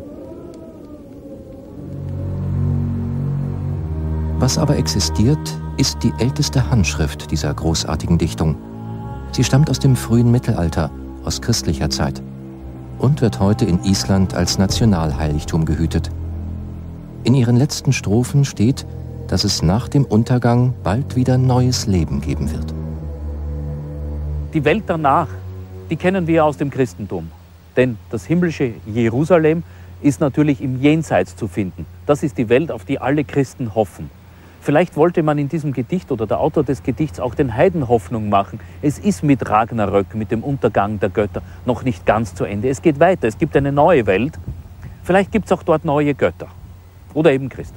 Was aber existiert, ist die älteste Handschrift dieser großartigen Dichtung. Sie stammt aus dem frühen Mittelalter, aus christlicher Zeit, und wird heute in Island als Nationalheiligtum gehütet. In ihren letzten Strophen steht, dass es nach dem Untergang bald wieder neues Leben geben wird. Die Welt danach, die kennen wir aus dem Christentum. Denn das himmlische Jerusalem ist natürlich im Jenseits zu finden. Das ist die Welt, auf die alle Christen hoffen. Vielleicht wollte man in diesem Gedicht oder der Autor des Gedichts auch den Heiden Hoffnung machen. Es ist mit Ragnarök, mit dem Untergang der Götter, noch nicht ganz zu Ende. Es geht weiter, es gibt eine neue Welt. Vielleicht gibt es auch dort neue Götter. Oder eben Christus.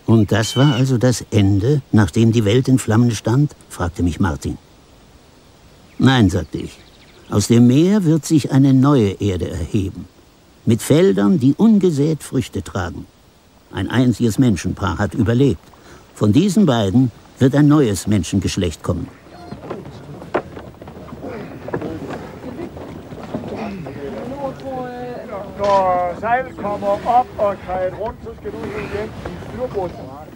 Und das war also das Ende, nachdem die Welt in Flammen stand? Fragte mich Martin. Nein, sagte ich. Aus dem Meer wird sich eine neue Erde erheben. Mit Feldern, die ungesät Früchte tragen. Ein einziges Menschenpaar hat überlebt. Von diesen beiden wird ein neues Menschengeschlecht kommen. Når sejlet kommer op og drejer rundt, så skal du hjem i styrbordsen.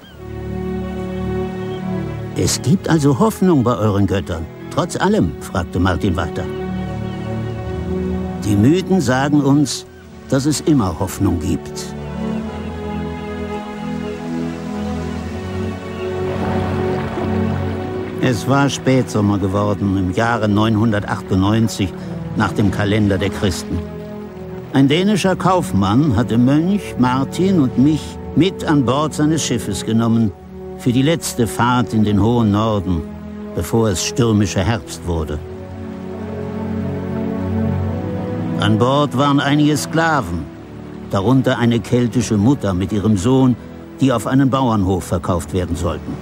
Es gibt also Hoffnung bei euren Göttern. Trotz allem, fragte Martin weiter. Die Mythen sagen uns, dass es immer Hoffnung gibt. Es war Spätsommer geworden, im Jahre 998 nach dem Kalender der Christen. Ein dänischer Kaufmann hatte Mönch, Martin und mich mit an Bord seines Schiffes genommen für die letzte Fahrt in den hohen Norden, bevor es stürmischer Herbst wurde. An Bord waren einige Sklaven, darunter eine keltische Mutter mit ihrem Sohn, die auf einen Bauernhof verkauft werden sollten.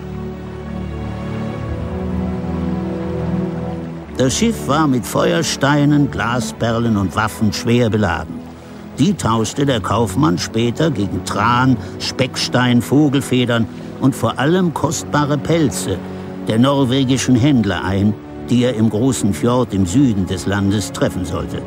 Das Schiff war mit Feuersteinen, Glasperlen und Waffen schwer beladen. Die tauschte der Kaufmann später gegen Tran, Speckstein, Vogelfedern und vor allem kostbare Pelze der norwegischen Händler ein, die er im großen Fjord im Süden des Landes treffen sollte.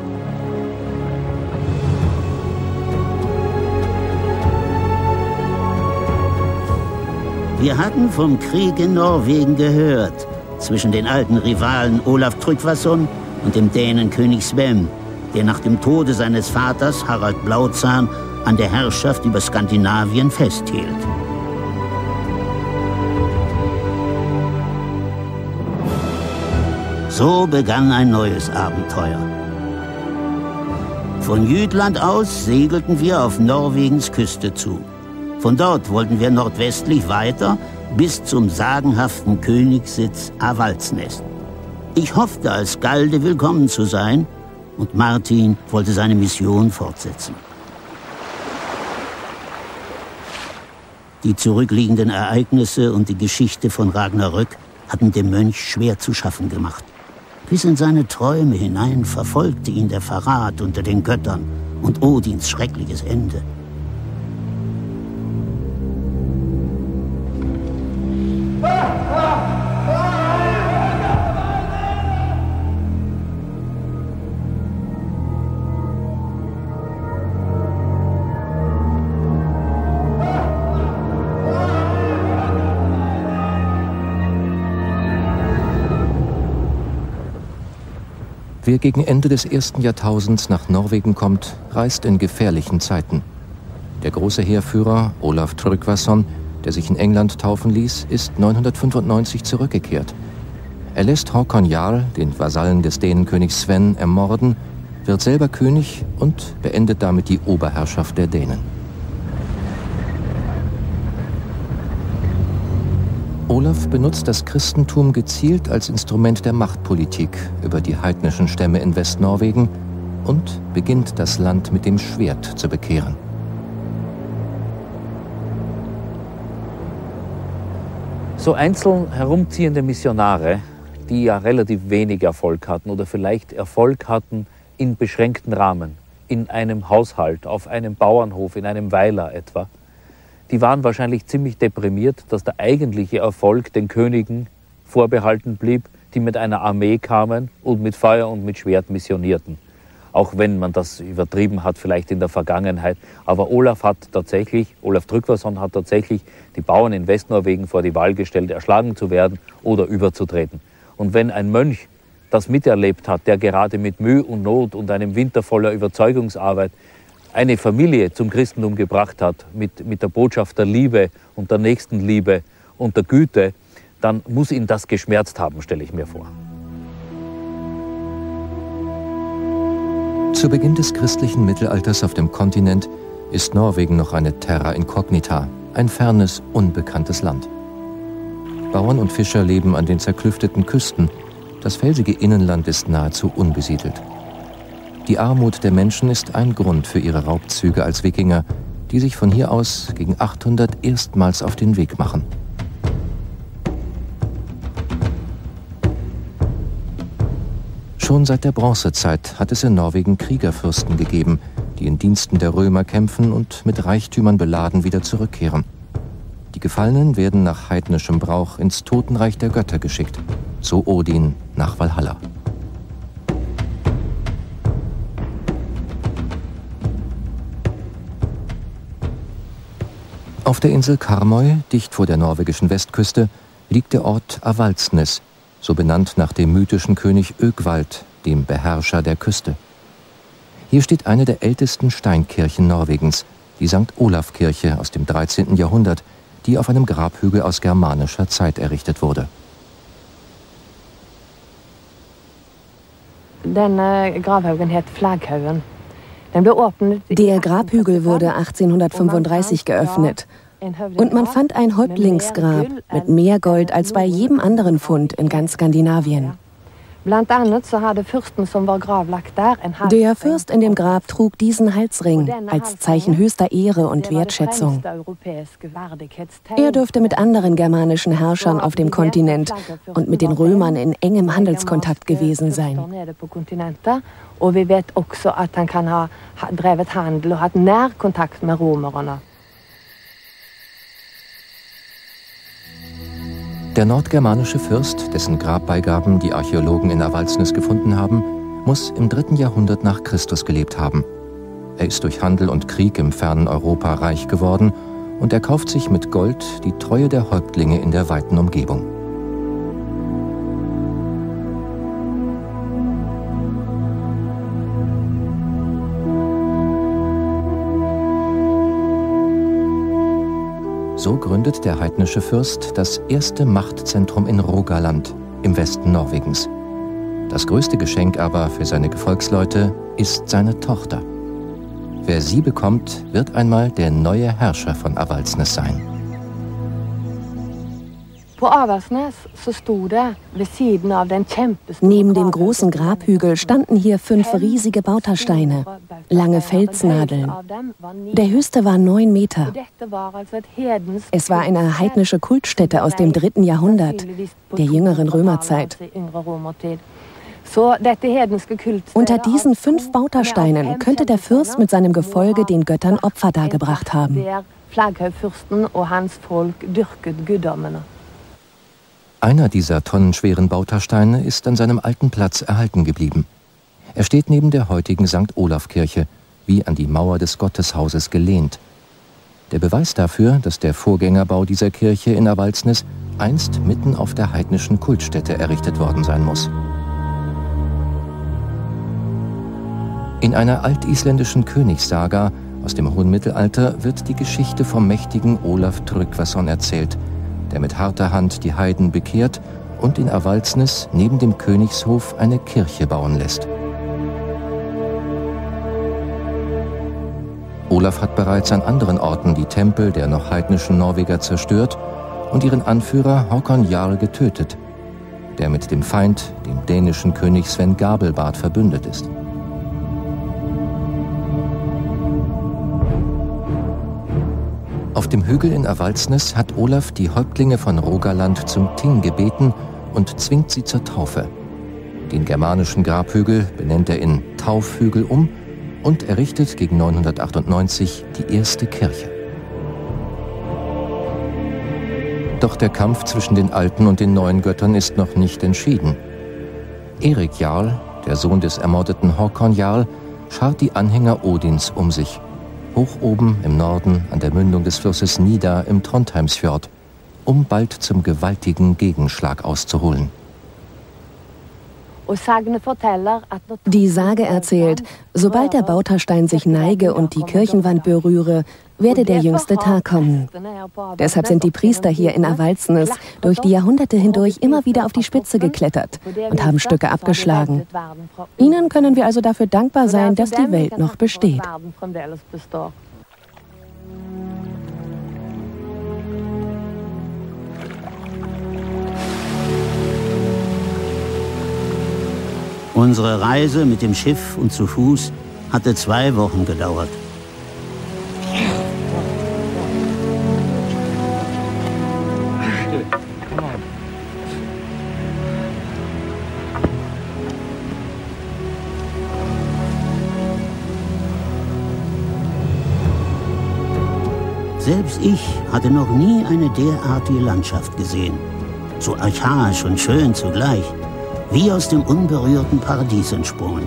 Wir hatten vom Krieg in Norwegen gehört, zwischen den alten Rivalen Olaf Tryggvason und dem Dänen König Sven, der nach dem Tode seines Vaters Harald Blauzahn an der Herrschaft über Skandinavien festhielt. So begann ein neues Abenteuer. Von Jütland aus segelten wir auf Norwegens Küste zu. Von dort wollten wir nordwestlich weiter bis zum sagenhaften Königssitz Avaldsnes. Ich hoffte, als Galde willkommen zu sein, und Martin wollte seine Mission fortsetzen. Die zurückliegenden Ereignisse und die Geschichte von Ragnarök hatten dem Mönch schwer zu schaffen gemacht. Bis in seine Träume hinein verfolgte ihn der Verrat unter den Göttern und Odins schreckliches Ende. Wer gegen Ende des 1. Jahrtausends nach Norwegen kommt, reist in gefährlichen Zeiten. Der große Heerführer Olaf Tryggvason, der sich in England taufen ließ, ist 995 zurückgekehrt. Er lässt Håkon Jarl, den Vasallen des Dänenkönigs Sven, ermorden, wird selber König und beendet damit die Oberherrschaft der Dänen. Olaf benutzt das Christentum gezielt als Instrument der Machtpolitik über die heidnischen Stämme in Westnorwegen und beginnt das Land mit dem Schwert zu bekehren. So einzeln herumziehende Missionare, die ja relativ wenig Erfolg hatten oder vielleicht Erfolg hatten in beschränkten Rahmen, in einem Haushalt, auf einem Bauernhof, in einem Weiler etwa, die waren wahrscheinlich ziemlich deprimiert, dass der eigentliche Erfolg den Königen vorbehalten blieb, die mit einer Armee kamen und mit Feuer und mit Schwert missionierten. Auch wenn man das übertrieben hat, vielleicht in der Vergangenheit. Aber Olaf Tryggvason hat tatsächlich die Bauern in Westnorwegen vor die Wahl gestellt, erschlagen zu werden oder überzutreten. Und wenn ein Mönch das miterlebt hat, der gerade mit Mühe und Not und einem Winter voller Überzeugungsarbeit eine Familie zum Christentum gebracht hat, mit der Botschaft der Liebe und der Nächstenliebe und der Güte, dann muss ihn das geschmerzt haben, stelle ich mir vor. Zu Beginn des christlichen Mittelalters auf dem Kontinent ist Norwegen noch eine Terra Incognita, ein fernes, unbekanntes Land. Bauern und Fischer leben an den zerklüfteten Küsten. Das felsige Innenland ist nahezu unbesiedelt. Die Armut der Menschen ist ein Grund für ihre Raubzüge als Wikinger, die sich von hier aus gegen 800 erstmals auf den Weg machen. Schon seit der Bronzezeit hat es in Norwegen Kriegerfürsten gegeben, die in Diensten der Römer kämpfen und mit Reichtümern beladen wieder zurückkehren. Die Gefallenen werden nach heidnischem Brauch ins Totenreich der Götter geschickt, so Odin nach Valhalla. Auf der Insel Karmøy, dicht vor der norwegischen Westküste, liegt der Ort Avaldsnes, so benannt nach dem mythischen König Ögvald, dem Beherrscher der Küste. Hier steht eine der ältesten Steinkirchen Norwegens, die St. Olaf-Kirche aus dem 13. Jahrhundert, die auf einem Grabhügel aus germanischer Zeit errichtet wurde. Der Grabhügel wurde 1835 geöffnet. Und man fand ein Häuptlingsgrab mit mehr Gold als bei jedem anderen Fund in ganz Skandinavien. Der Fürst in dem Grab trug diesen Halsring als Zeichen höchster Ehre und Wertschätzung. Er dürfte mit anderen germanischen Herrschern auf dem Kontinent und mit den Römern in engem Handelskontakt gewesen sein. Und wir vet också att han kan ha drevet handel och haft närkontakt med romerna. Der nordgermanische Fürst, dessen Grabbeigaben die Archäologen in Avaldsnes gefunden haben, muss im 3. Jahrhundert nach Christus gelebt haben. Er ist durch Handel und Krieg im fernen Europa reich geworden und erkauft sich mit Gold die Treue der Häuptlinge in der weiten Umgebung. So gründet der heidnische Fürst das erste Machtzentrum in Rogaland im Westen Norwegens. Das größte Geschenk aber für seine Gefolgsleute ist seine Tochter. Wer sie bekommt, wird einmal der neue Herrscher von Avaldsnes sein. Neben dem großen Grabhügel standen hier 5 riesige Bautasteine, lange Felsnadeln. Der höchste war 9 Meter. Es war eine heidnische Kultstätte aus dem 3. Jahrhundert, der jüngeren Römerzeit. Unter diesen 5 Bautasteinen könnte der Fürst mit seinem Gefolge den Göttern Opfer dargebracht haben. Einer dieser tonnenschweren Bautasteine ist an seinem alten Platz erhalten geblieben. Er steht neben der heutigen St. Olaf-Kirche, wie an die Mauer des Gotteshauses gelehnt. Der Beweis dafür, dass der Vorgängerbau dieser Kirche in Avaldsnes einst mitten auf der heidnischen Kultstätte errichtet worden sein muss. In einer altisländischen Königssaga aus dem hohen Mittelalter wird die Geschichte vom mächtigen Olaf Tryggvason erzählt, der mit harter Hand die Heiden bekehrt und in Avaldsnes neben dem Königshof eine Kirche bauen lässt. Olaf hat bereits an anderen Orten die Tempel der noch heidnischen Norweger zerstört und ihren Anführer Håkon Jarl getötet, der mit dem Feind, dem dänischen König Sven Gabelbart, verbündet ist. Auf dem Hügel in Avaldsnes hat Olaf die Häuptlinge von Rogaland zum Ting gebeten und zwingt sie zur Taufe. Den germanischen Grabhügel benennt er in Taufhügel um und errichtet gegen 998 die erste Kirche. Doch der Kampf zwischen den alten und den neuen Göttern ist noch nicht entschieden. Erik Jarl, der Sohn des ermordeten Håkon Jarl, schart die Anhänger Odins um sich. Hoch oben im Norden an der Mündung des Flusses Nida im Trondheimsfjord, um bald zum gewaltigen Gegenschlag auszuholen. Die Sage erzählt, sobald der Bautastein sich neige und die Kirchenwand berühre, werde der jüngste Tag kommen. Deshalb sind die Priester hier in Avaldsnes durch die Jahrhunderte hindurch immer wieder auf die Spitze geklettert und haben Stücke abgeschlagen. Ihnen können wir also dafür dankbar sein, dass die Welt noch besteht. Unsere Reise mit dem Schiff und zu Fuß hatte 2 Wochen gedauert. Selbst ich hatte noch nie eine derartige Landschaft gesehen. So archaisch und schön zugleich, wie aus dem unberührten Paradies entsprungen.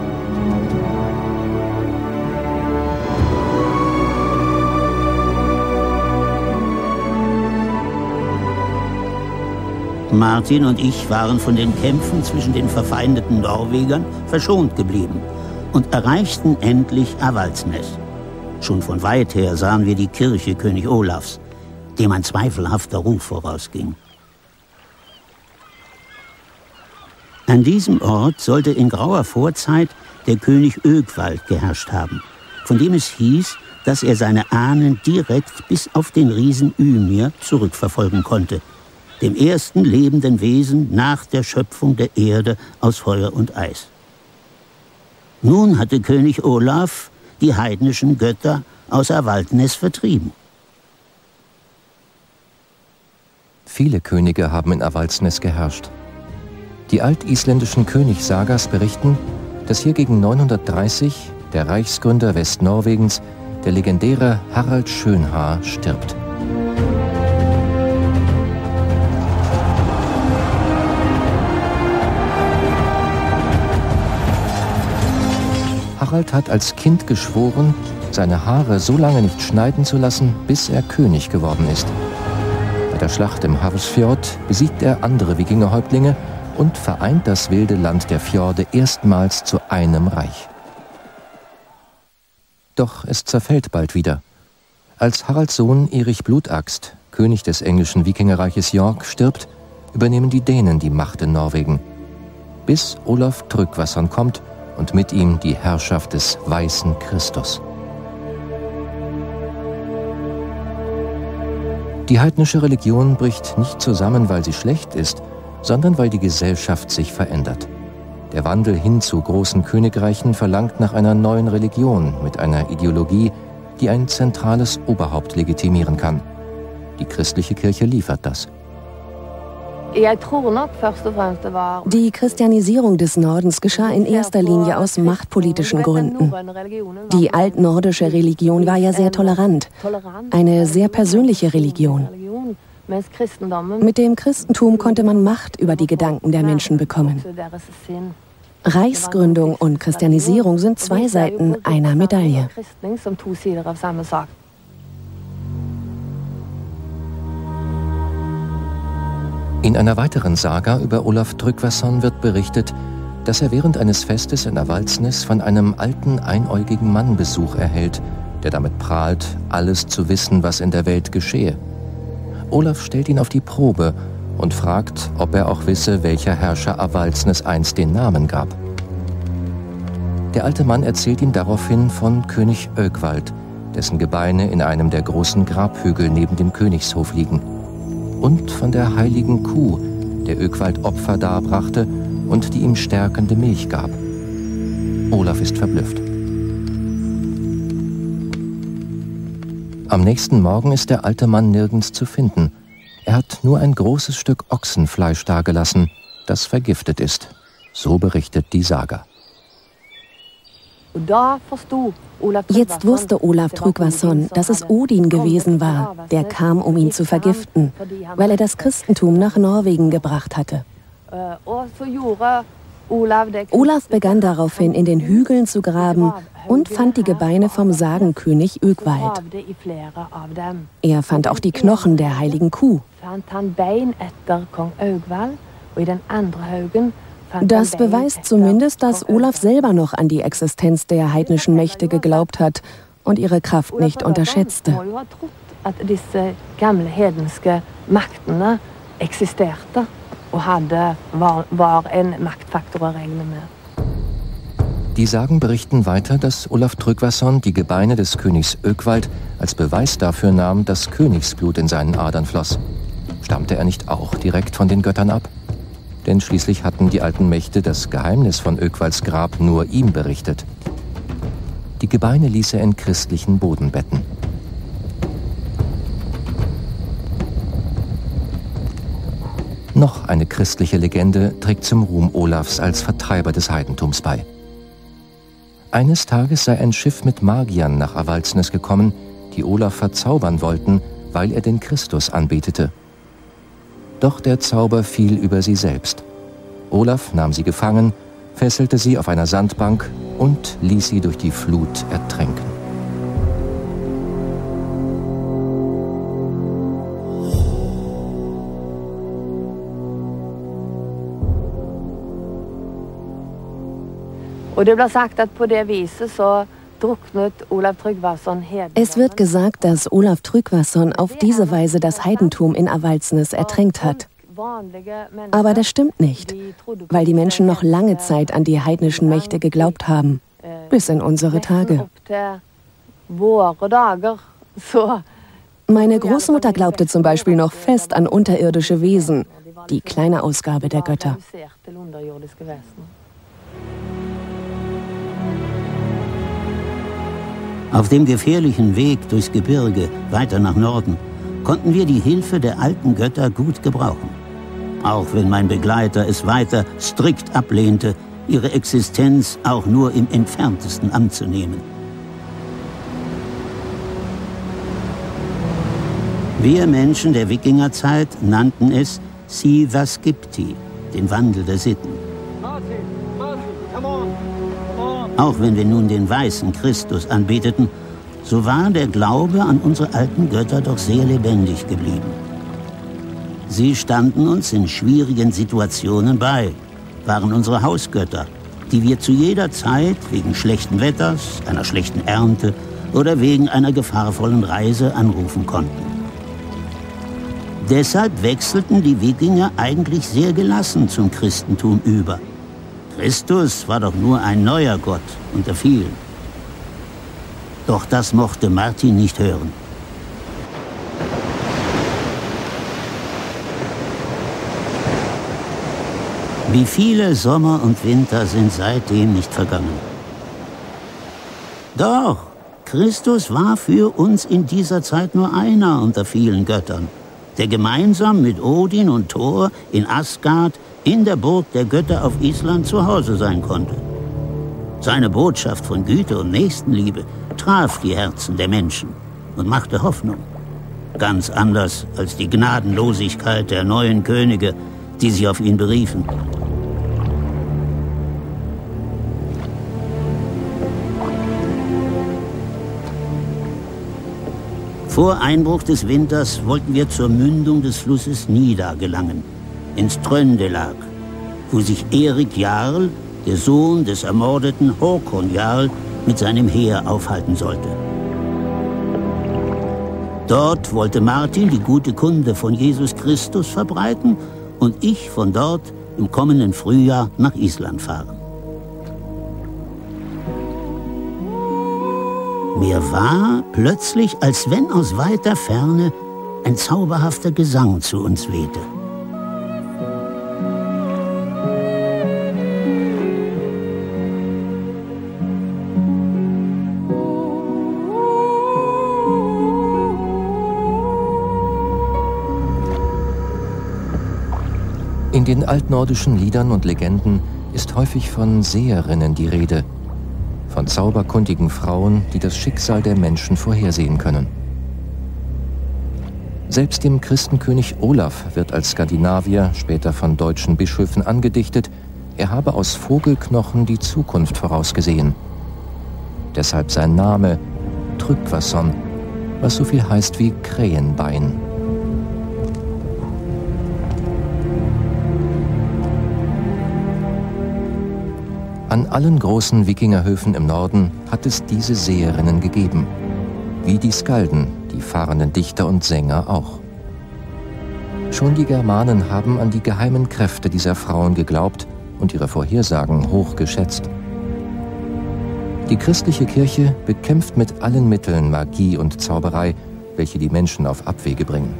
Martin und ich waren von den Kämpfen zwischen den verfeindeten Norwegern verschont geblieben und erreichten endlich Avaldsnes. Schon von weit her sahen wir die Kirche König Olafs, dem ein zweifelhafter Ruf vorausging. An diesem Ort sollte in grauer Vorzeit der König Ögvald geherrscht haben, von dem es hieß, dass er seine Ahnen direkt bis auf den Riesen Ymir zurückverfolgen konnte, dem ersten lebenden Wesen nach der Schöpfung der Erde aus Feuer und Eis. Nun hatte König Olaf die heidnischen Götter aus Avaldsnes vertrieben. Viele Könige haben in Avaldsnes geherrscht. Die altisländischen Königssagas berichten, dass hier gegen 930 der Reichsgründer Westnorwegens, der legendäre Harald Schönhaar, stirbt. Harald hat als Kind geschworen, seine Haare so lange nicht schneiden zu lassen, bis er König geworden ist. Bei der Schlacht im Hafrsfjord besiegt er andere Wikingerhäuptlinge und vereint das wilde Land der Fjorde erstmals zu einem Reich. Doch es zerfällt bald wieder. Als Haralds Sohn Erich Blutaxt, König des englischen Wikingerreiches York, stirbt, übernehmen die Dänen die Macht in Norwegen. Bis Olaf Tryggvason kommt und mit ihm die Herrschaft des Weißen Christus. Die heidnische Religion bricht nicht zusammen, weil sie schlecht ist, sondern weil die Gesellschaft sich verändert. Der Wandel hin zu großen Königreichen verlangt nach einer neuen Religion mit einer Ideologie, die ein zentrales Oberhaupt legitimieren kann. Die christliche Kirche liefert das. Die Christianisierung des Nordens geschah in erster Linie aus machtpolitischen Gründen. Die altnordische Religion war ja sehr tolerant, eine sehr persönliche Religion. Mit dem Christentum konnte man Macht über die Gedanken der Menschen bekommen. Reichsgründung und Christianisierung sind zwei Seiten einer Medaille. In einer weiteren Saga über Olaf Tryggvason wird berichtet, dass er während eines Festes in Avaldsnes von einem alten, einäugigen Mann Besuch erhält, der damit prahlt, alles zu wissen, was in der Welt geschehe. Olaf stellt ihn auf die Probe und fragt, ob er auch wisse, welcher Herrscher Avaldsnes einst den Namen gab. Der alte Mann erzählt ihm daraufhin von König Ögvald, dessen Gebeine in einem der großen Grabhügel neben dem Königshof liegen. Und von der heiligen Kuh, der Ögvald Opfer darbrachte und die ihm stärkende Milch gab. Olaf ist verblüfft. Am nächsten Morgen ist der alte Mann nirgends zu finden. Er hat nur ein großes Stück Ochsenfleisch dagelassen, das vergiftet ist. So berichtet die Saga. Jetzt wusste Olaf Tryggvason, dass es Odin gewesen war, der kam, um ihn zu vergiften, weil er das Christentum nach Norwegen gebracht hatte. Olaf begann daraufhin, in den Hügeln zu graben und fand die Gebeine vom Sagenkönig Ögvald. Er fand auch die Knochen der heiligen Kuh. Das beweist zumindest, dass Olaf selber noch an die Existenz der heidnischen Mächte geglaubt hat und ihre Kraft nicht unterschätzte. Die Sagen berichten weiter, dass Olaf Tryggvason die Gebeine des Königs Ögvald als Beweis dafür nahm, dass Königsblut in seinen Adern floss. Stammte er nicht auch direkt von den Göttern ab? Denn schließlich hatten die alten Mächte das Geheimnis von Ögvalds Grab nur ihm berichtet. Die Gebeine ließ er in christlichen Boden betten. Noch eine christliche Legende trägt zum Ruhm Olafs als Vertreiber des Heidentums bei. Eines Tages sei ein Schiff mit Magiern nach Avaldsnes gekommen, die Olaf verzaubern wollten, weil er den Christus anbetete. Doch der Zauber fiel über sie selbst. Olaf nahm sie gefangen, fesselte sie auf einer Sandbank und ließ sie durch die Flut ertränken. Es wird gesagt, dass Olaf Tryggvason auf diese Weise das Heidentum in Avaldsnes ertränkt hat. Aber das stimmt nicht, weil die Menschen noch lange Zeit an die heidnischen Mächte geglaubt haben, bis in unsere Tage. Meine Großmutter glaubte zum Beispiel noch fest an unterirdische Wesen, die kleine Ausgabe der Götter. Auf dem gefährlichen Weg durchs Gebirge weiter nach Norden konnten wir die Hilfe der alten Götter gut gebrauchen. Auch wenn mein Begleiter es weiter strikt ablehnte, ihre Existenz auch nur im entferntesten anzunehmen. Wir Menschen der Wikingerzeit nannten es Siva Skipti, den Wandel der Sitten. Auch wenn wir nun den weißen Christus anbeteten, so war der Glaube an unsere alten Götter doch sehr lebendig geblieben. Sie standen uns in schwierigen Situationen bei, waren unsere Hausgötter, die wir zu jeder Zeit wegen schlechten Wetters, einer schlechten Ernte oder wegen einer gefahrvollen Reise anrufen konnten. Deshalb wechselten die Wikinger eigentlich sehr gelassen zum Christentum über. Christus war doch nur ein neuer Gott unter vielen. Doch das mochte Martin nicht hören. Wie viele Sommer und Winter sind seitdem nicht vergangen. Doch, Christus war für uns in dieser Zeit nur einer unter vielen Göttern, der gemeinsam mit Odin und Thor in Asgard in der Burg der Götter auf Island zu Hause sein konnte. Seine Botschaft von Güte und Nächstenliebe traf die Herzen der Menschen und machte Hoffnung. Ganz anders als die Gnadenlosigkeit der neuen Könige, die sich auf ihn beriefen. Vor Einbruch des Winters wollten wir zur Mündung des Flusses Nida gelangen, ins Trøndelag, wo sich Erik Jarl, der Sohn des ermordeten Håkon Jarl, mit seinem Heer aufhalten sollte. Dort wollte Martin die gute Kunde von Jesus Christus verbreiten und ich von dort im kommenden Frühjahr nach Island fahren. Mir war plötzlich, als wenn aus weiter Ferne ein zauberhafter Gesang zu uns wehte. In den altnordischen Liedern und Legenden ist häufig von Seherinnen die Rede, von zauberkundigen Frauen, die das Schicksal der Menschen vorhersehen können. Selbst dem Christenkönig Olaf wird als Skandinavier später von deutschen Bischöfen angedichtet, er habe aus Vogelknochen die Zukunft vorausgesehen. Deshalb sein Name Tryggvason, was so viel heißt wie Krähenbein. An allen großen Wikingerhöfen im Norden hat es diese Seherinnen gegeben. Wie die Skalden, die fahrenden Dichter und Sänger auch. Schon die Germanen haben an die geheimen Kräfte dieser Frauen geglaubt und ihre Vorhersagen hoch geschätzt. Die christliche Kirche bekämpft mit allen Mitteln Magie und Zauberei, welche die Menschen auf Abwege bringen.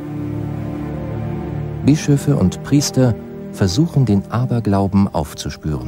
Bischöfe und Priester versuchen, den Aberglauben aufzuspüren.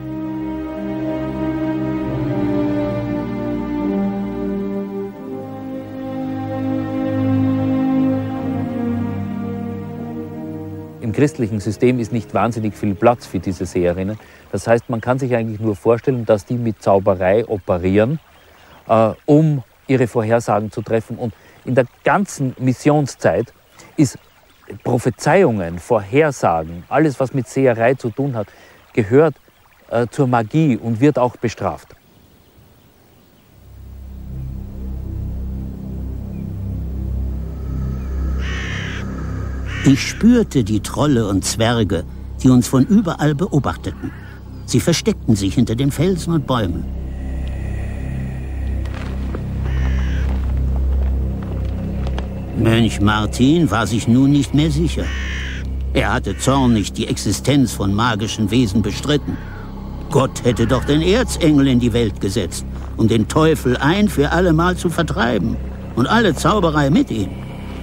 Im christlichen System ist nicht wahnsinnig viel Platz für diese Seherinnen. Das heißt, man kann sich eigentlich nur vorstellen, dass die mit Zauberei operieren, um ihre Vorhersagen zu treffen. Und in der ganzen Missionszeit ist Prophezeiungen, Vorhersagen, alles, was mit Seherei zu tun hat, gehört zur Magie und wird auch bestraft. Ich spürte die Trolle und Zwerge, die uns von überall beobachteten. Sie versteckten sich hinter den Felsen und Bäumen. Mönch Martin war sich nun nicht mehr sicher. Er hatte zornig die Existenz von magischen Wesen bestritten. Gott hätte doch den Erzengel in die Welt gesetzt, um den Teufel ein für allemal zu vertreiben und alle Zauberei mit ihm.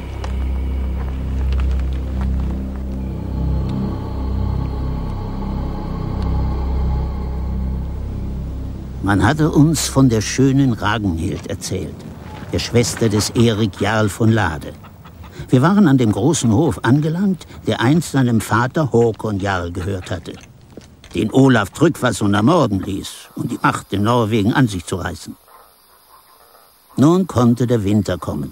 Man hatte uns von der schönen Ragnhild erzählt, der Schwester des Erik Jarl von Lade. Wir waren an dem großen Hof angelangt, der einst seinem Vater Håkon Jarl gehört hatte, den Olaf Tryggvason ermorden ließ und die Macht in Norwegen an sich zu reißen. Nun konnte der Winter kommen.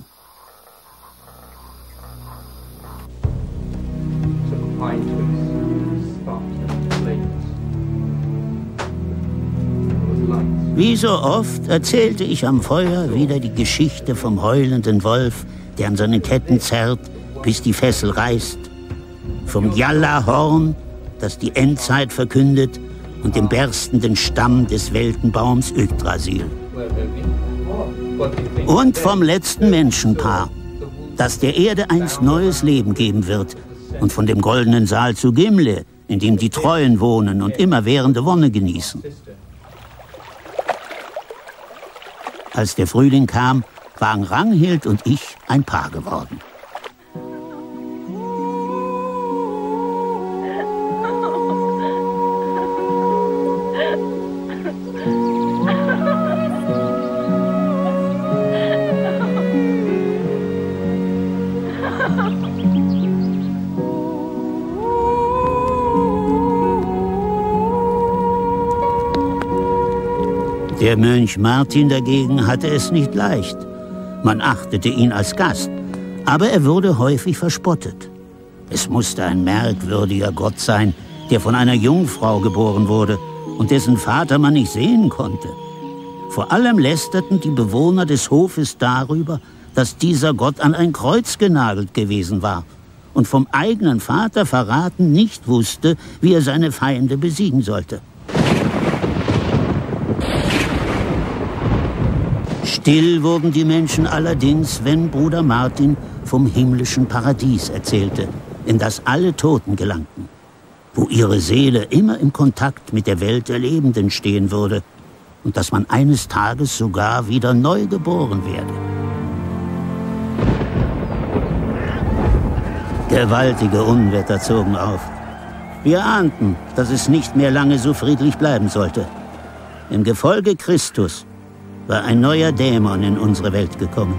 Wie so oft erzählte ich am Feuer wieder die Geschichte vom heulenden Wolf, der an seinen Ketten zerrt, bis die Fessel reißt, vom Gjallahorn, das die Endzeit verkündet, und dem berstenden Stamm des Weltenbaums Yggdrasil. Und vom letzten Menschenpaar, das der Erde einst neues Leben geben wird, und von dem goldenen Saal zu Gimle, in dem die Treuen wohnen und immerwährende Wonne genießen. Als der Frühling kam, waren Ragnhild und ich ein Paar geworden. Der Mönch Martin dagegen hatte es nicht leicht. Man achtete ihn als Gast, aber er wurde häufig verspottet. Es musste ein merkwürdiger Gott sein, der von einer Jungfrau geboren wurde und dessen Vater man nicht sehen konnte. Vor allem lästerten die Bewohner des Hofes darüber, dass dieser Gott an ein Kreuz genagelt gewesen war und vom eigenen Vater verraten nicht wusste, wie er seine Feinde besiegen sollte. Still wurden die Menschen allerdings, wenn Bruder Martin vom himmlischen Paradies erzählte, in das alle Toten gelangten, wo ihre Seele immer im Kontakt mit der Welt der Lebenden stehen würde und dass man eines Tages sogar wieder neu geboren werde. Gewaltige Unwetter zogen auf. Wir ahnten, dass es nicht mehr lange so friedlich bleiben sollte. Im Gefolge Christus war ein neuer Dämon in unsere Welt gekommen.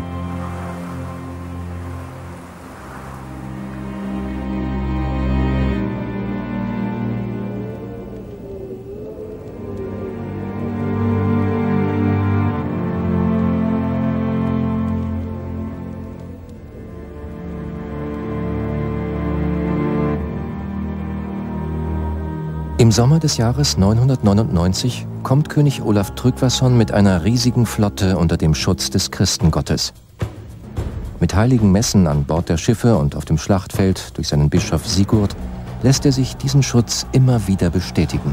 Im Sommer des Jahres 999 kommt König Olaf Tryggvason mit einer riesigen Flotte unter dem Schutz des Christengottes. Mit heiligen Messen an Bord der Schiffe und auf dem Schlachtfeld durch seinen Bischof Sigurd lässt er sich diesen Schutz immer wieder bestätigen.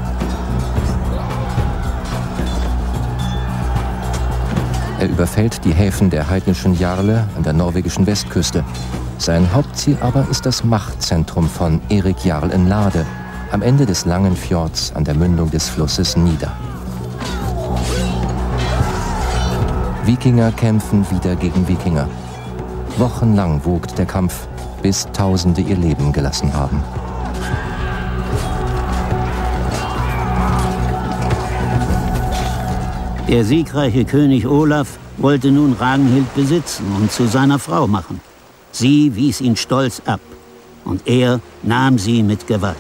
Er überfällt die Häfen der heidnischen Jarle an der norwegischen Westküste. Sein Hauptziel aber ist das Machtzentrum von Erik Jarl in Lade, am Ende des langen Fjords an der Mündung des Flusses Nida. Wikinger kämpfen wieder gegen Wikinger. Wochenlang wogt der Kampf, bis Tausende ihr Leben gelassen haben. Der siegreiche König Olaf wollte nun Ragnhild besitzen und zu seiner Frau machen. Sie wies ihn stolz ab und er nahm sie mit Gewalt.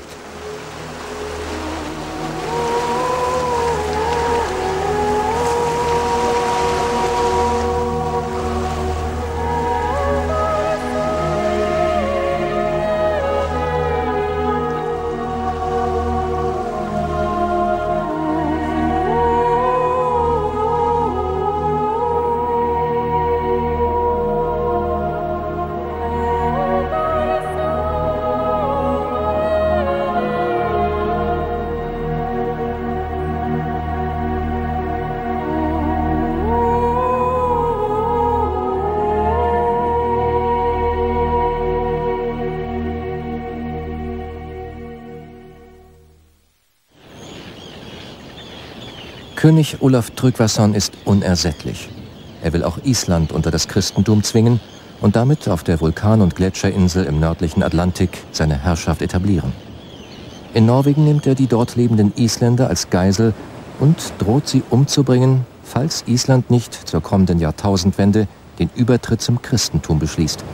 König Olaf Tryggvason ist unersättlich. Er will auch Island unter das Christentum zwingen und damit auf der Vulkan- und Gletscherinsel im nördlichen Atlantik seine Herrschaft etablieren. In Norwegen nimmt er die dort lebenden Isländer als Geisel und droht sie umzubringen, falls Island nicht zur kommenden Jahrtausendwende den Übertritt zum Christentum beschließt.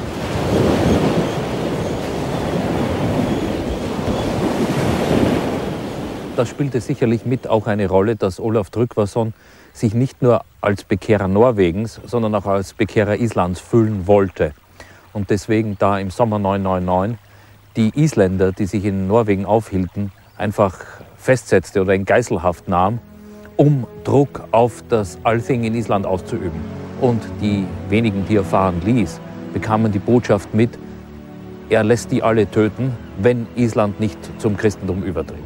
Da spielte sicherlich mit auch eine Rolle, dass Olaf Tryggvason sich nicht nur als Bekehrer Norwegens, sondern auch als Bekehrer Islands fühlen wollte. Und deswegen da im Sommer 999 die Isländer, die sich in Norwegen aufhielten, einfach festsetzte oder in Geiselhaft nahm, um Druck auf das Althing in Island auszuüben. Und die wenigen, die er fahren ließ, bekamen die Botschaft mit, er lässt die alle töten, wenn Island nicht zum Christentum übertritt.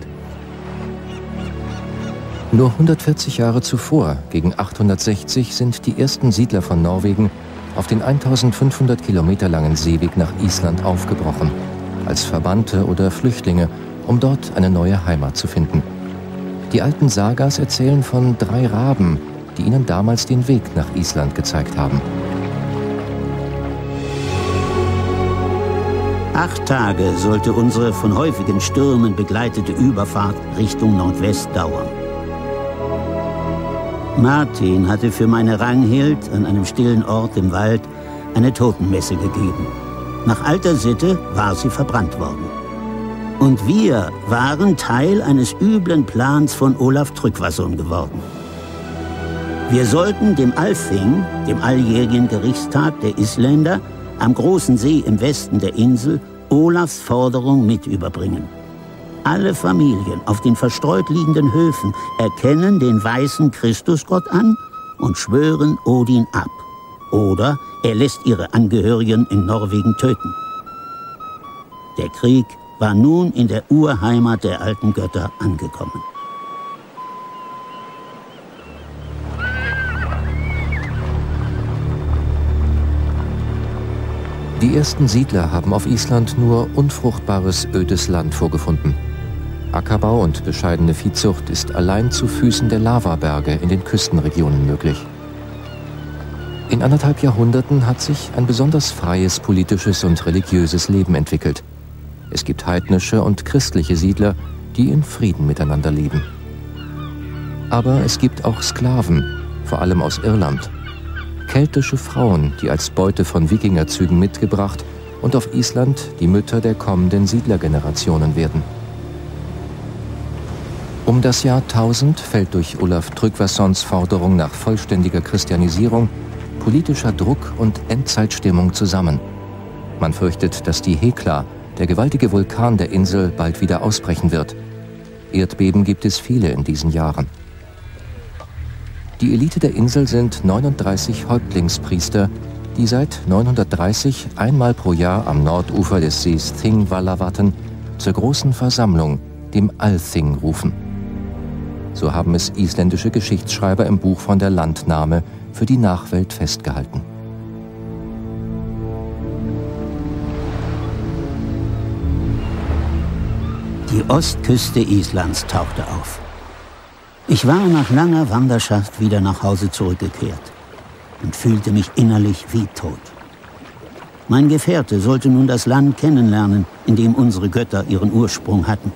Nur 140 Jahre zuvor, gegen 860, sind die ersten Siedler von Norwegen auf den 1500 Kilometer langen Seeweg nach Island aufgebrochen, als Verbannte oder Flüchtlinge, um dort eine neue Heimat zu finden. Die alten Sagas erzählen von 3 Raben, die ihnen damals den Weg nach Island gezeigt haben. 8 Tage sollte unsere von häufigen Stürmen begleitete Überfahrt Richtung Nordwest dauern. Martin hatte für meine Ranghild an einem stillen Ort im Wald eine Totenmesse gegeben. Nach alter Sitte war sie verbrannt worden. Und wir waren Teil eines üblen Plans von Olaf Tryggvason geworden. Wir sollten dem Althing, dem alljährlichen Gerichtstag der Isländer, am großen See im Westen der Insel Olafs Forderung mit überbringen. Alle Familien auf den verstreut liegenden Höfen erkennen den weißen Christusgott an und schwören Odin ab. Oder er lässt ihre Angehörigen in Norwegen töten. Der Krieg war nun in der Urheimat der alten Götter angekommen. Die ersten Siedler haben auf Island nur unfruchtbares, ödes Land vorgefunden. Ackerbau und bescheidene Viehzucht ist allein zu Füßen der Lavaberge in den Küstenregionen möglich. In 1,5 Jahrhunderten hat sich ein besonders freies politisches und religiöses Leben entwickelt. Es gibt heidnische und christliche Siedler, die in Frieden miteinander leben. Aber es gibt auch Sklaven, vor allem aus Irland. Keltische Frauen, die als Beute von Wikingerzügen mitgebracht und auf Island die Mütter der kommenden Siedlergenerationen werden. Um das Jahr 1000 fällt durch Olaf Tryggvasons Forderung nach vollständiger Christianisierung politischer Druck und Endzeitstimmung zusammen. Man fürchtet, dass die Hekla, der gewaltige Vulkan der Insel, bald wieder ausbrechen wird. Erdbeben gibt es viele in diesen Jahren. Die Elite der Insel sind 39 Häuptlingspriester, die seit 930 einmal pro Jahr am Nordufer des Sees Thingvallavatn zur großen Versammlung, dem Althing, rufen. So haben es isländische Geschichtsschreiber im Buch von der Landnahme für die Nachwelt festgehalten. Die Ostküste Islands tauchte auf. Ich war nach langer Wanderschaft wieder nach Hause zurückgekehrt und fühlte mich innerlich wie tot. Mein Gefährte sollte nun das Land kennenlernen, in dem unsere Götter ihren Ursprung hatten.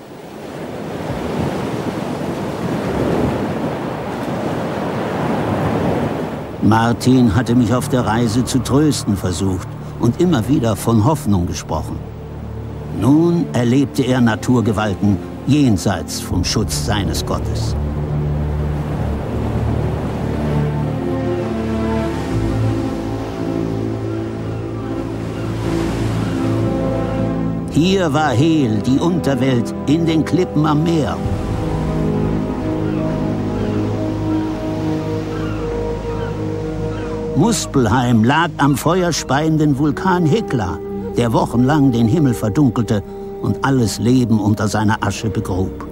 Martin hatte mich auf der Reise zu trösten versucht und immer wieder von Hoffnung gesprochen. Nun erlebte er Naturgewalten jenseits vom Schutz seines Gottes. Hier war Hel, die Unterwelt, in den Klippen am Meer. Muspelheim lag am feuerspeienden Vulkan Hekla, der wochenlang den Himmel verdunkelte und alles Leben unter seiner Asche begrub.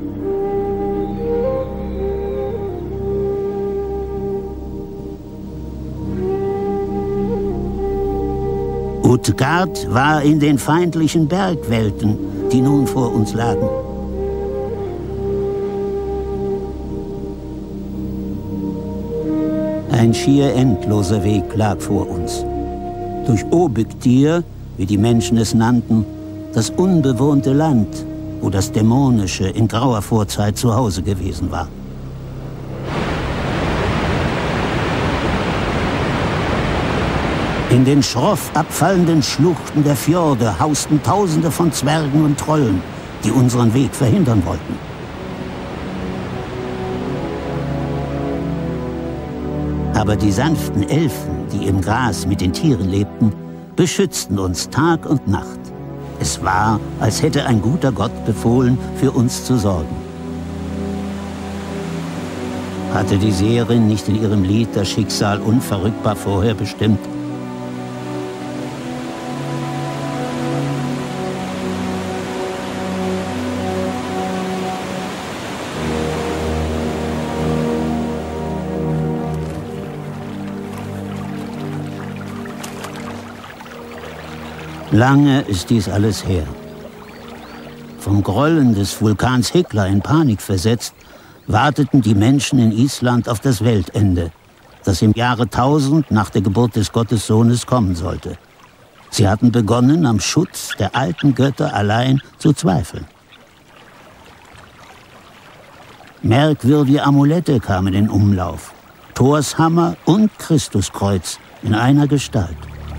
Utgard war in den feindlichen Bergwelten, die nun vor uns lagen. Ein schier endloser Weg lag vor uns. Durch Obüktir, wie die Menschen es nannten, das unbewohnte Land, wo das Dämonische in grauer Vorzeit zu Hause gewesen war. In den schroff abfallenden Schluchten der Fjorde hausten Tausende von Zwergen und Trollen, die unseren Weg verhindern wollten. Aber die sanften Elfen, die im Gras mit den Tieren lebten, beschützten uns Tag und Nacht. Es war, als hätte ein guter Gott befohlen, für uns zu sorgen. Hatte die Seherin nicht in ihrem Lied das Schicksal unverrückbar vorher bestimmt? Lange ist dies alles her. Vom Grollen des Vulkans Hekla in Panik versetzt, warteten die Menschen in Island auf das Weltende, das im Jahre 1000 nach der Geburt des Gottessohnes kommen sollte. Sie hatten begonnen, am Schutz der alten Götter allein zu zweifeln. Merkwürdige Amulette kamen in Umlauf, Thors Hammer und Christuskreuz in einer Gestalt.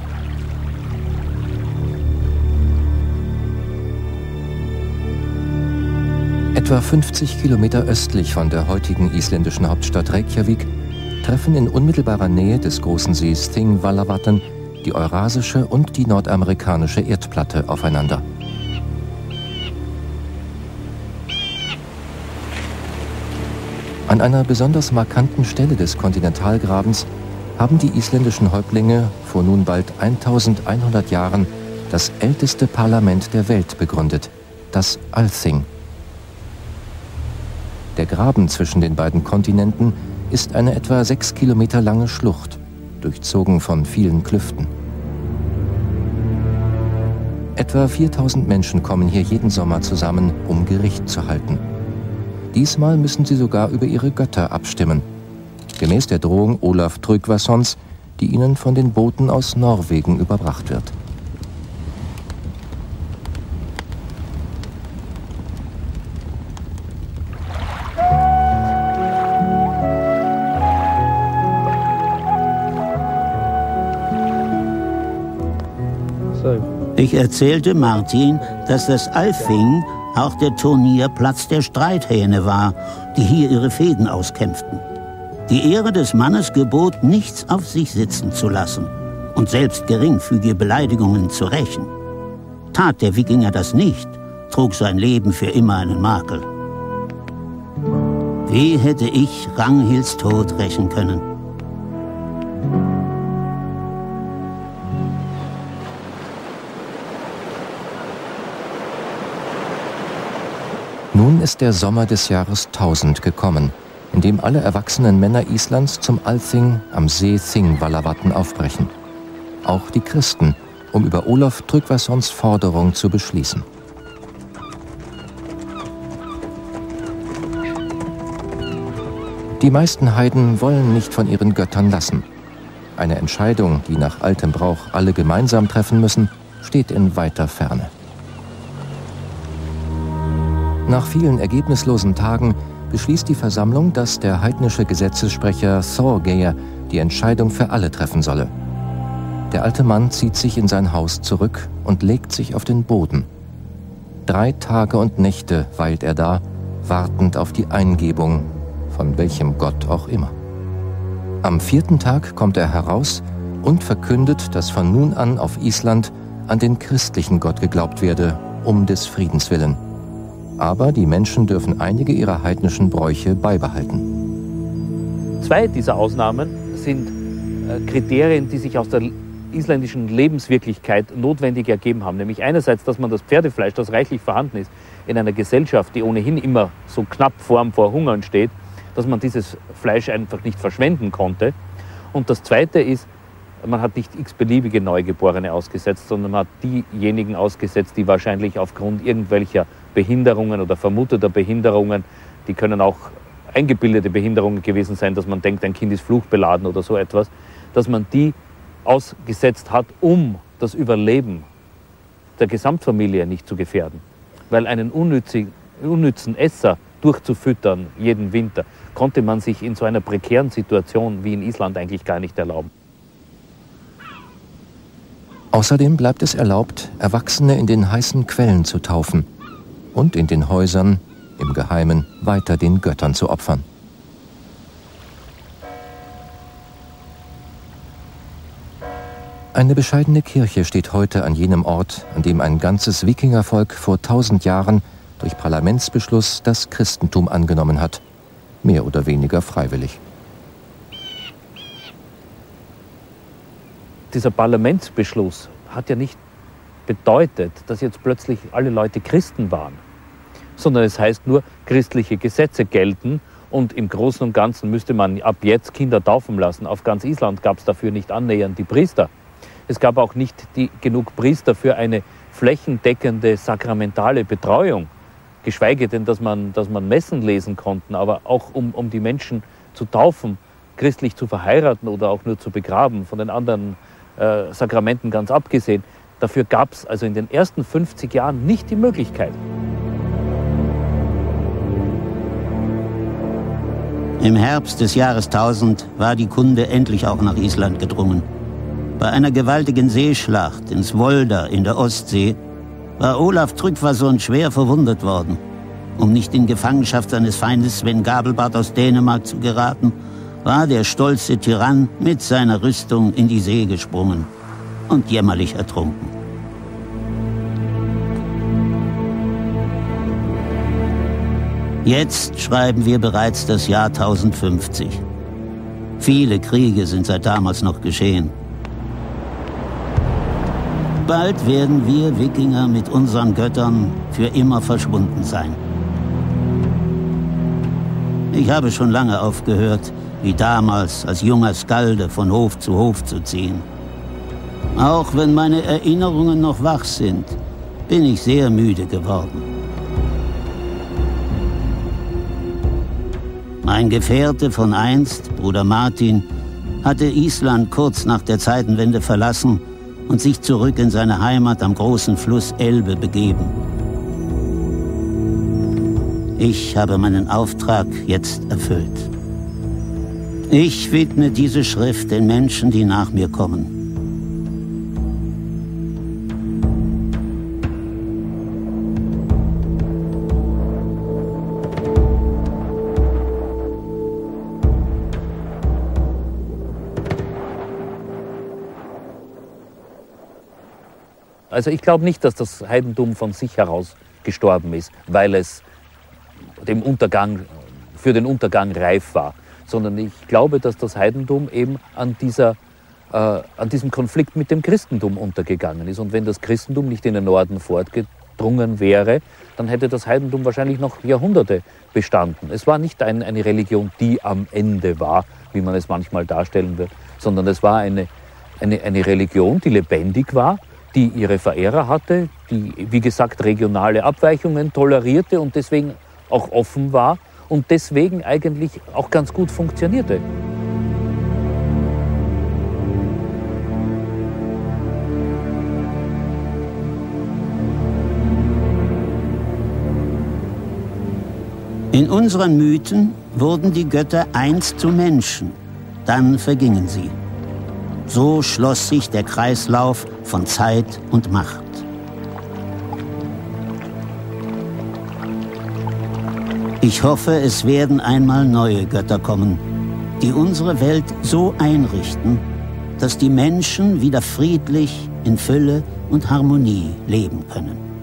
Etwa 50 Kilometer östlich von der heutigen isländischen Hauptstadt Reykjavik treffen in unmittelbarer Nähe des großen Sees Thingvallavatn die eurasische und die nordamerikanische Erdplatte aufeinander. An einer besonders markanten Stelle des Kontinentalgrabens haben die isländischen Häuptlinge vor nun bald 1100 Jahren das älteste Parlament der Welt begründet, das Althing. Der Graben zwischen den beiden Kontinenten ist eine etwa 6 Kilometer lange Schlucht, durchzogen von vielen Klüften. Etwa 4000 Menschen kommen hier jeden Sommer zusammen, um Gericht zu halten. Diesmal müssen sie sogar über ihre Götter abstimmen, gemäß der Drohung Olaf Tryggvasons, die ihnen von den Boten aus Norwegen überbracht wird. Ich erzählte Martin, dass das Althing auch der Turnierplatz der Streithähne war, die hier ihre Fehden auskämpften. Die Ehre des Mannes gebot, nichts auf sich sitzen zu lassen und selbst geringfügige Beleidigungen zu rächen. Tat der Wikinger das nicht, trug sein Leben für immer einen Makel. Wie hätte ich Ragnhilds Tod rächen können? Nun ist der Sommer des Jahres 1000 gekommen, in dem alle erwachsenen Männer Islands zum Althing am See Thingvallavatn aufbrechen. Auch die Christen, um über Olaf Tryggvasons Forderung zu beschließen. Die meisten Heiden wollen nicht von ihren Göttern lassen. Eine Entscheidung, die nach altem Brauch alle gemeinsam treffen müssen, steht in weiter Ferne. Nach vielen ergebnislosen Tagen beschließt die Versammlung, dass der heidnische Gesetzessprecher Thorgeir die Entscheidung für alle treffen solle. Der alte Mann zieht sich in sein Haus zurück und legt sich auf den Boden. 3 Tage und Nächte weilt er da, wartend auf die Eingebung, von welchem Gott auch immer. Am 4. Tag kommt er heraus und verkündet, dass von nun an auf Island an den christlichen Gott geglaubt werde, um des Friedens willen. Aber die Menschen dürfen einige ihrer heidnischen Bräuche beibehalten. 2 dieser Ausnahmen sind Kriterien, die sich aus der isländischen Lebenswirklichkeit notwendig ergeben haben. Nämlich einerseits, dass man das Pferdefleisch, das reichlich vorhanden ist, in einer Gesellschaft, die ohnehin immer so knapp vor Hungern steht, dass man dieses Fleisch einfach nicht verschwenden konnte. Und das Zweite ist, man hat nicht x-beliebige Neugeborene ausgesetzt, sondern man hat diejenigen ausgesetzt, die wahrscheinlich aufgrund irgendwelcher Behinderungen oder vermuteter Behinderungen, die können auch eingebildete Behinderungen gewesen sein, dass man denkt, ein Kind ist fluchbeladen oder so etwas, dass man die ausgesetzt hat, um das Überleben der Gesamtfamilie nicht zu gefährden. Weil einen unnützen Esser durchzufüttern jeden Winter, konnte man sich in so einer prekären Situation wie in Island eigentlich gar nicht erlauben. Außerdem bleibt es erlaubt, Erwachsene in den heißen Quellen zu taufen und in den Häusern im Geheimen weiter den Göttern zu opfern. Eine bescheidene Kirche steht heute an jenem Ort, an dem ein ganzes Wikingervolk vor 1000 Jahren durch Parlamentsbeschluss das Christentum angenommen hat, mehr oder weniger freiwillig. Dieser Parlamentsbeschluss hat ja nicht bedeutet, dass jetzt plötzlich alle Leute Christen waren, sondern es heißt nur, christliche Gesetze gelten und im Großen und Ganzen müsste man ab jetzt Kinder taufen lassen. Auf ganz Island gab es dafür nicht annähernd die Priester. Es gab auch nicht genug Priester für eine flächendeckende sakramentale Betreuung, geschweige denn, dass man Messen lesen konnte, aber auch um die Menschen zu taufen, christlich zu verheiraten oder auch nur zu begraben, von den anderen Sakramenten ganz abgesehen. Dafür gab es also in den ersten 50 Jahren nicht die Möglichkeit. Im Herbst des Jahres 1000 war die Kunde endlich auch nach Island gedrungen. Bei einer gewaltigen Seeschlacht in Svolda in der Ostsee war Olaf Tryggvason schwer verwundet worden. Um nicht in Gefangenschaft seines Feindes Sven Gabelbart aus Dänemark zu geraten, war der stolze Tyrann mit seiner Rüstung in die See gesprungen und jämmerlich ertrunken. Jetzt schreiben wir bereits das Jahr 1050. Viele Kriege sind seit damals noch geschehen. Bald werden wir Wikinger mit unseren Göttern für immer verschwunden sein. Ich habe schon lange aufgehört, wie damals als junger Skalde von Hof zu Hof zu ziehen. Auch wenn meine Erinnerungen noch wach sind, bin ich sehr müde geworden. Mein Gefährte von einst, Bruder Martin, hatte Island kurz nach der Zeitenwende verlassen und sich zurück in seine Heimat am großen Fluss Elbe begeben. Ich habe meinen Auftrag jetzt erfüllt. Ich widme diese Schrift den Menschen, die nach mir kommen. Also ich glaube nicht, dass das Heidentum von sich heraus gestorben ist, weil es für den Untergang reif war, sondern ich glaube, dass das Heidentum eben an diesem Konflikt mit dem Christentum untergegangen ist. Und wenn das Christentum nicht in den Norden fortgedrungen wäre, dann hätte das Heidentum wahrscheinlich noch Jahrhunderte bestanden. Es war nicht eine Religion, die am Ende war, wie man es manchmal darstellen wird, sondern es war eine Religion, die lebendig war, die ihre Verehrer hatte, die, wie gesagt, regionale Abweichungen tolerierte und deswegen auch offen war und deswegen eigentlich auch ganz gut funktionierte. In unseren Mythen wurden die Götter einst zu Menschen, dann vergingen sie. So schloss sich der Kreislauf von Zeit und Macht. Ich hoffe, es werden einmal neue Götter kommen, die unsere Welt so einrichten, dass die Menschen wieder friedlich in Fülle und Harmonie leben können.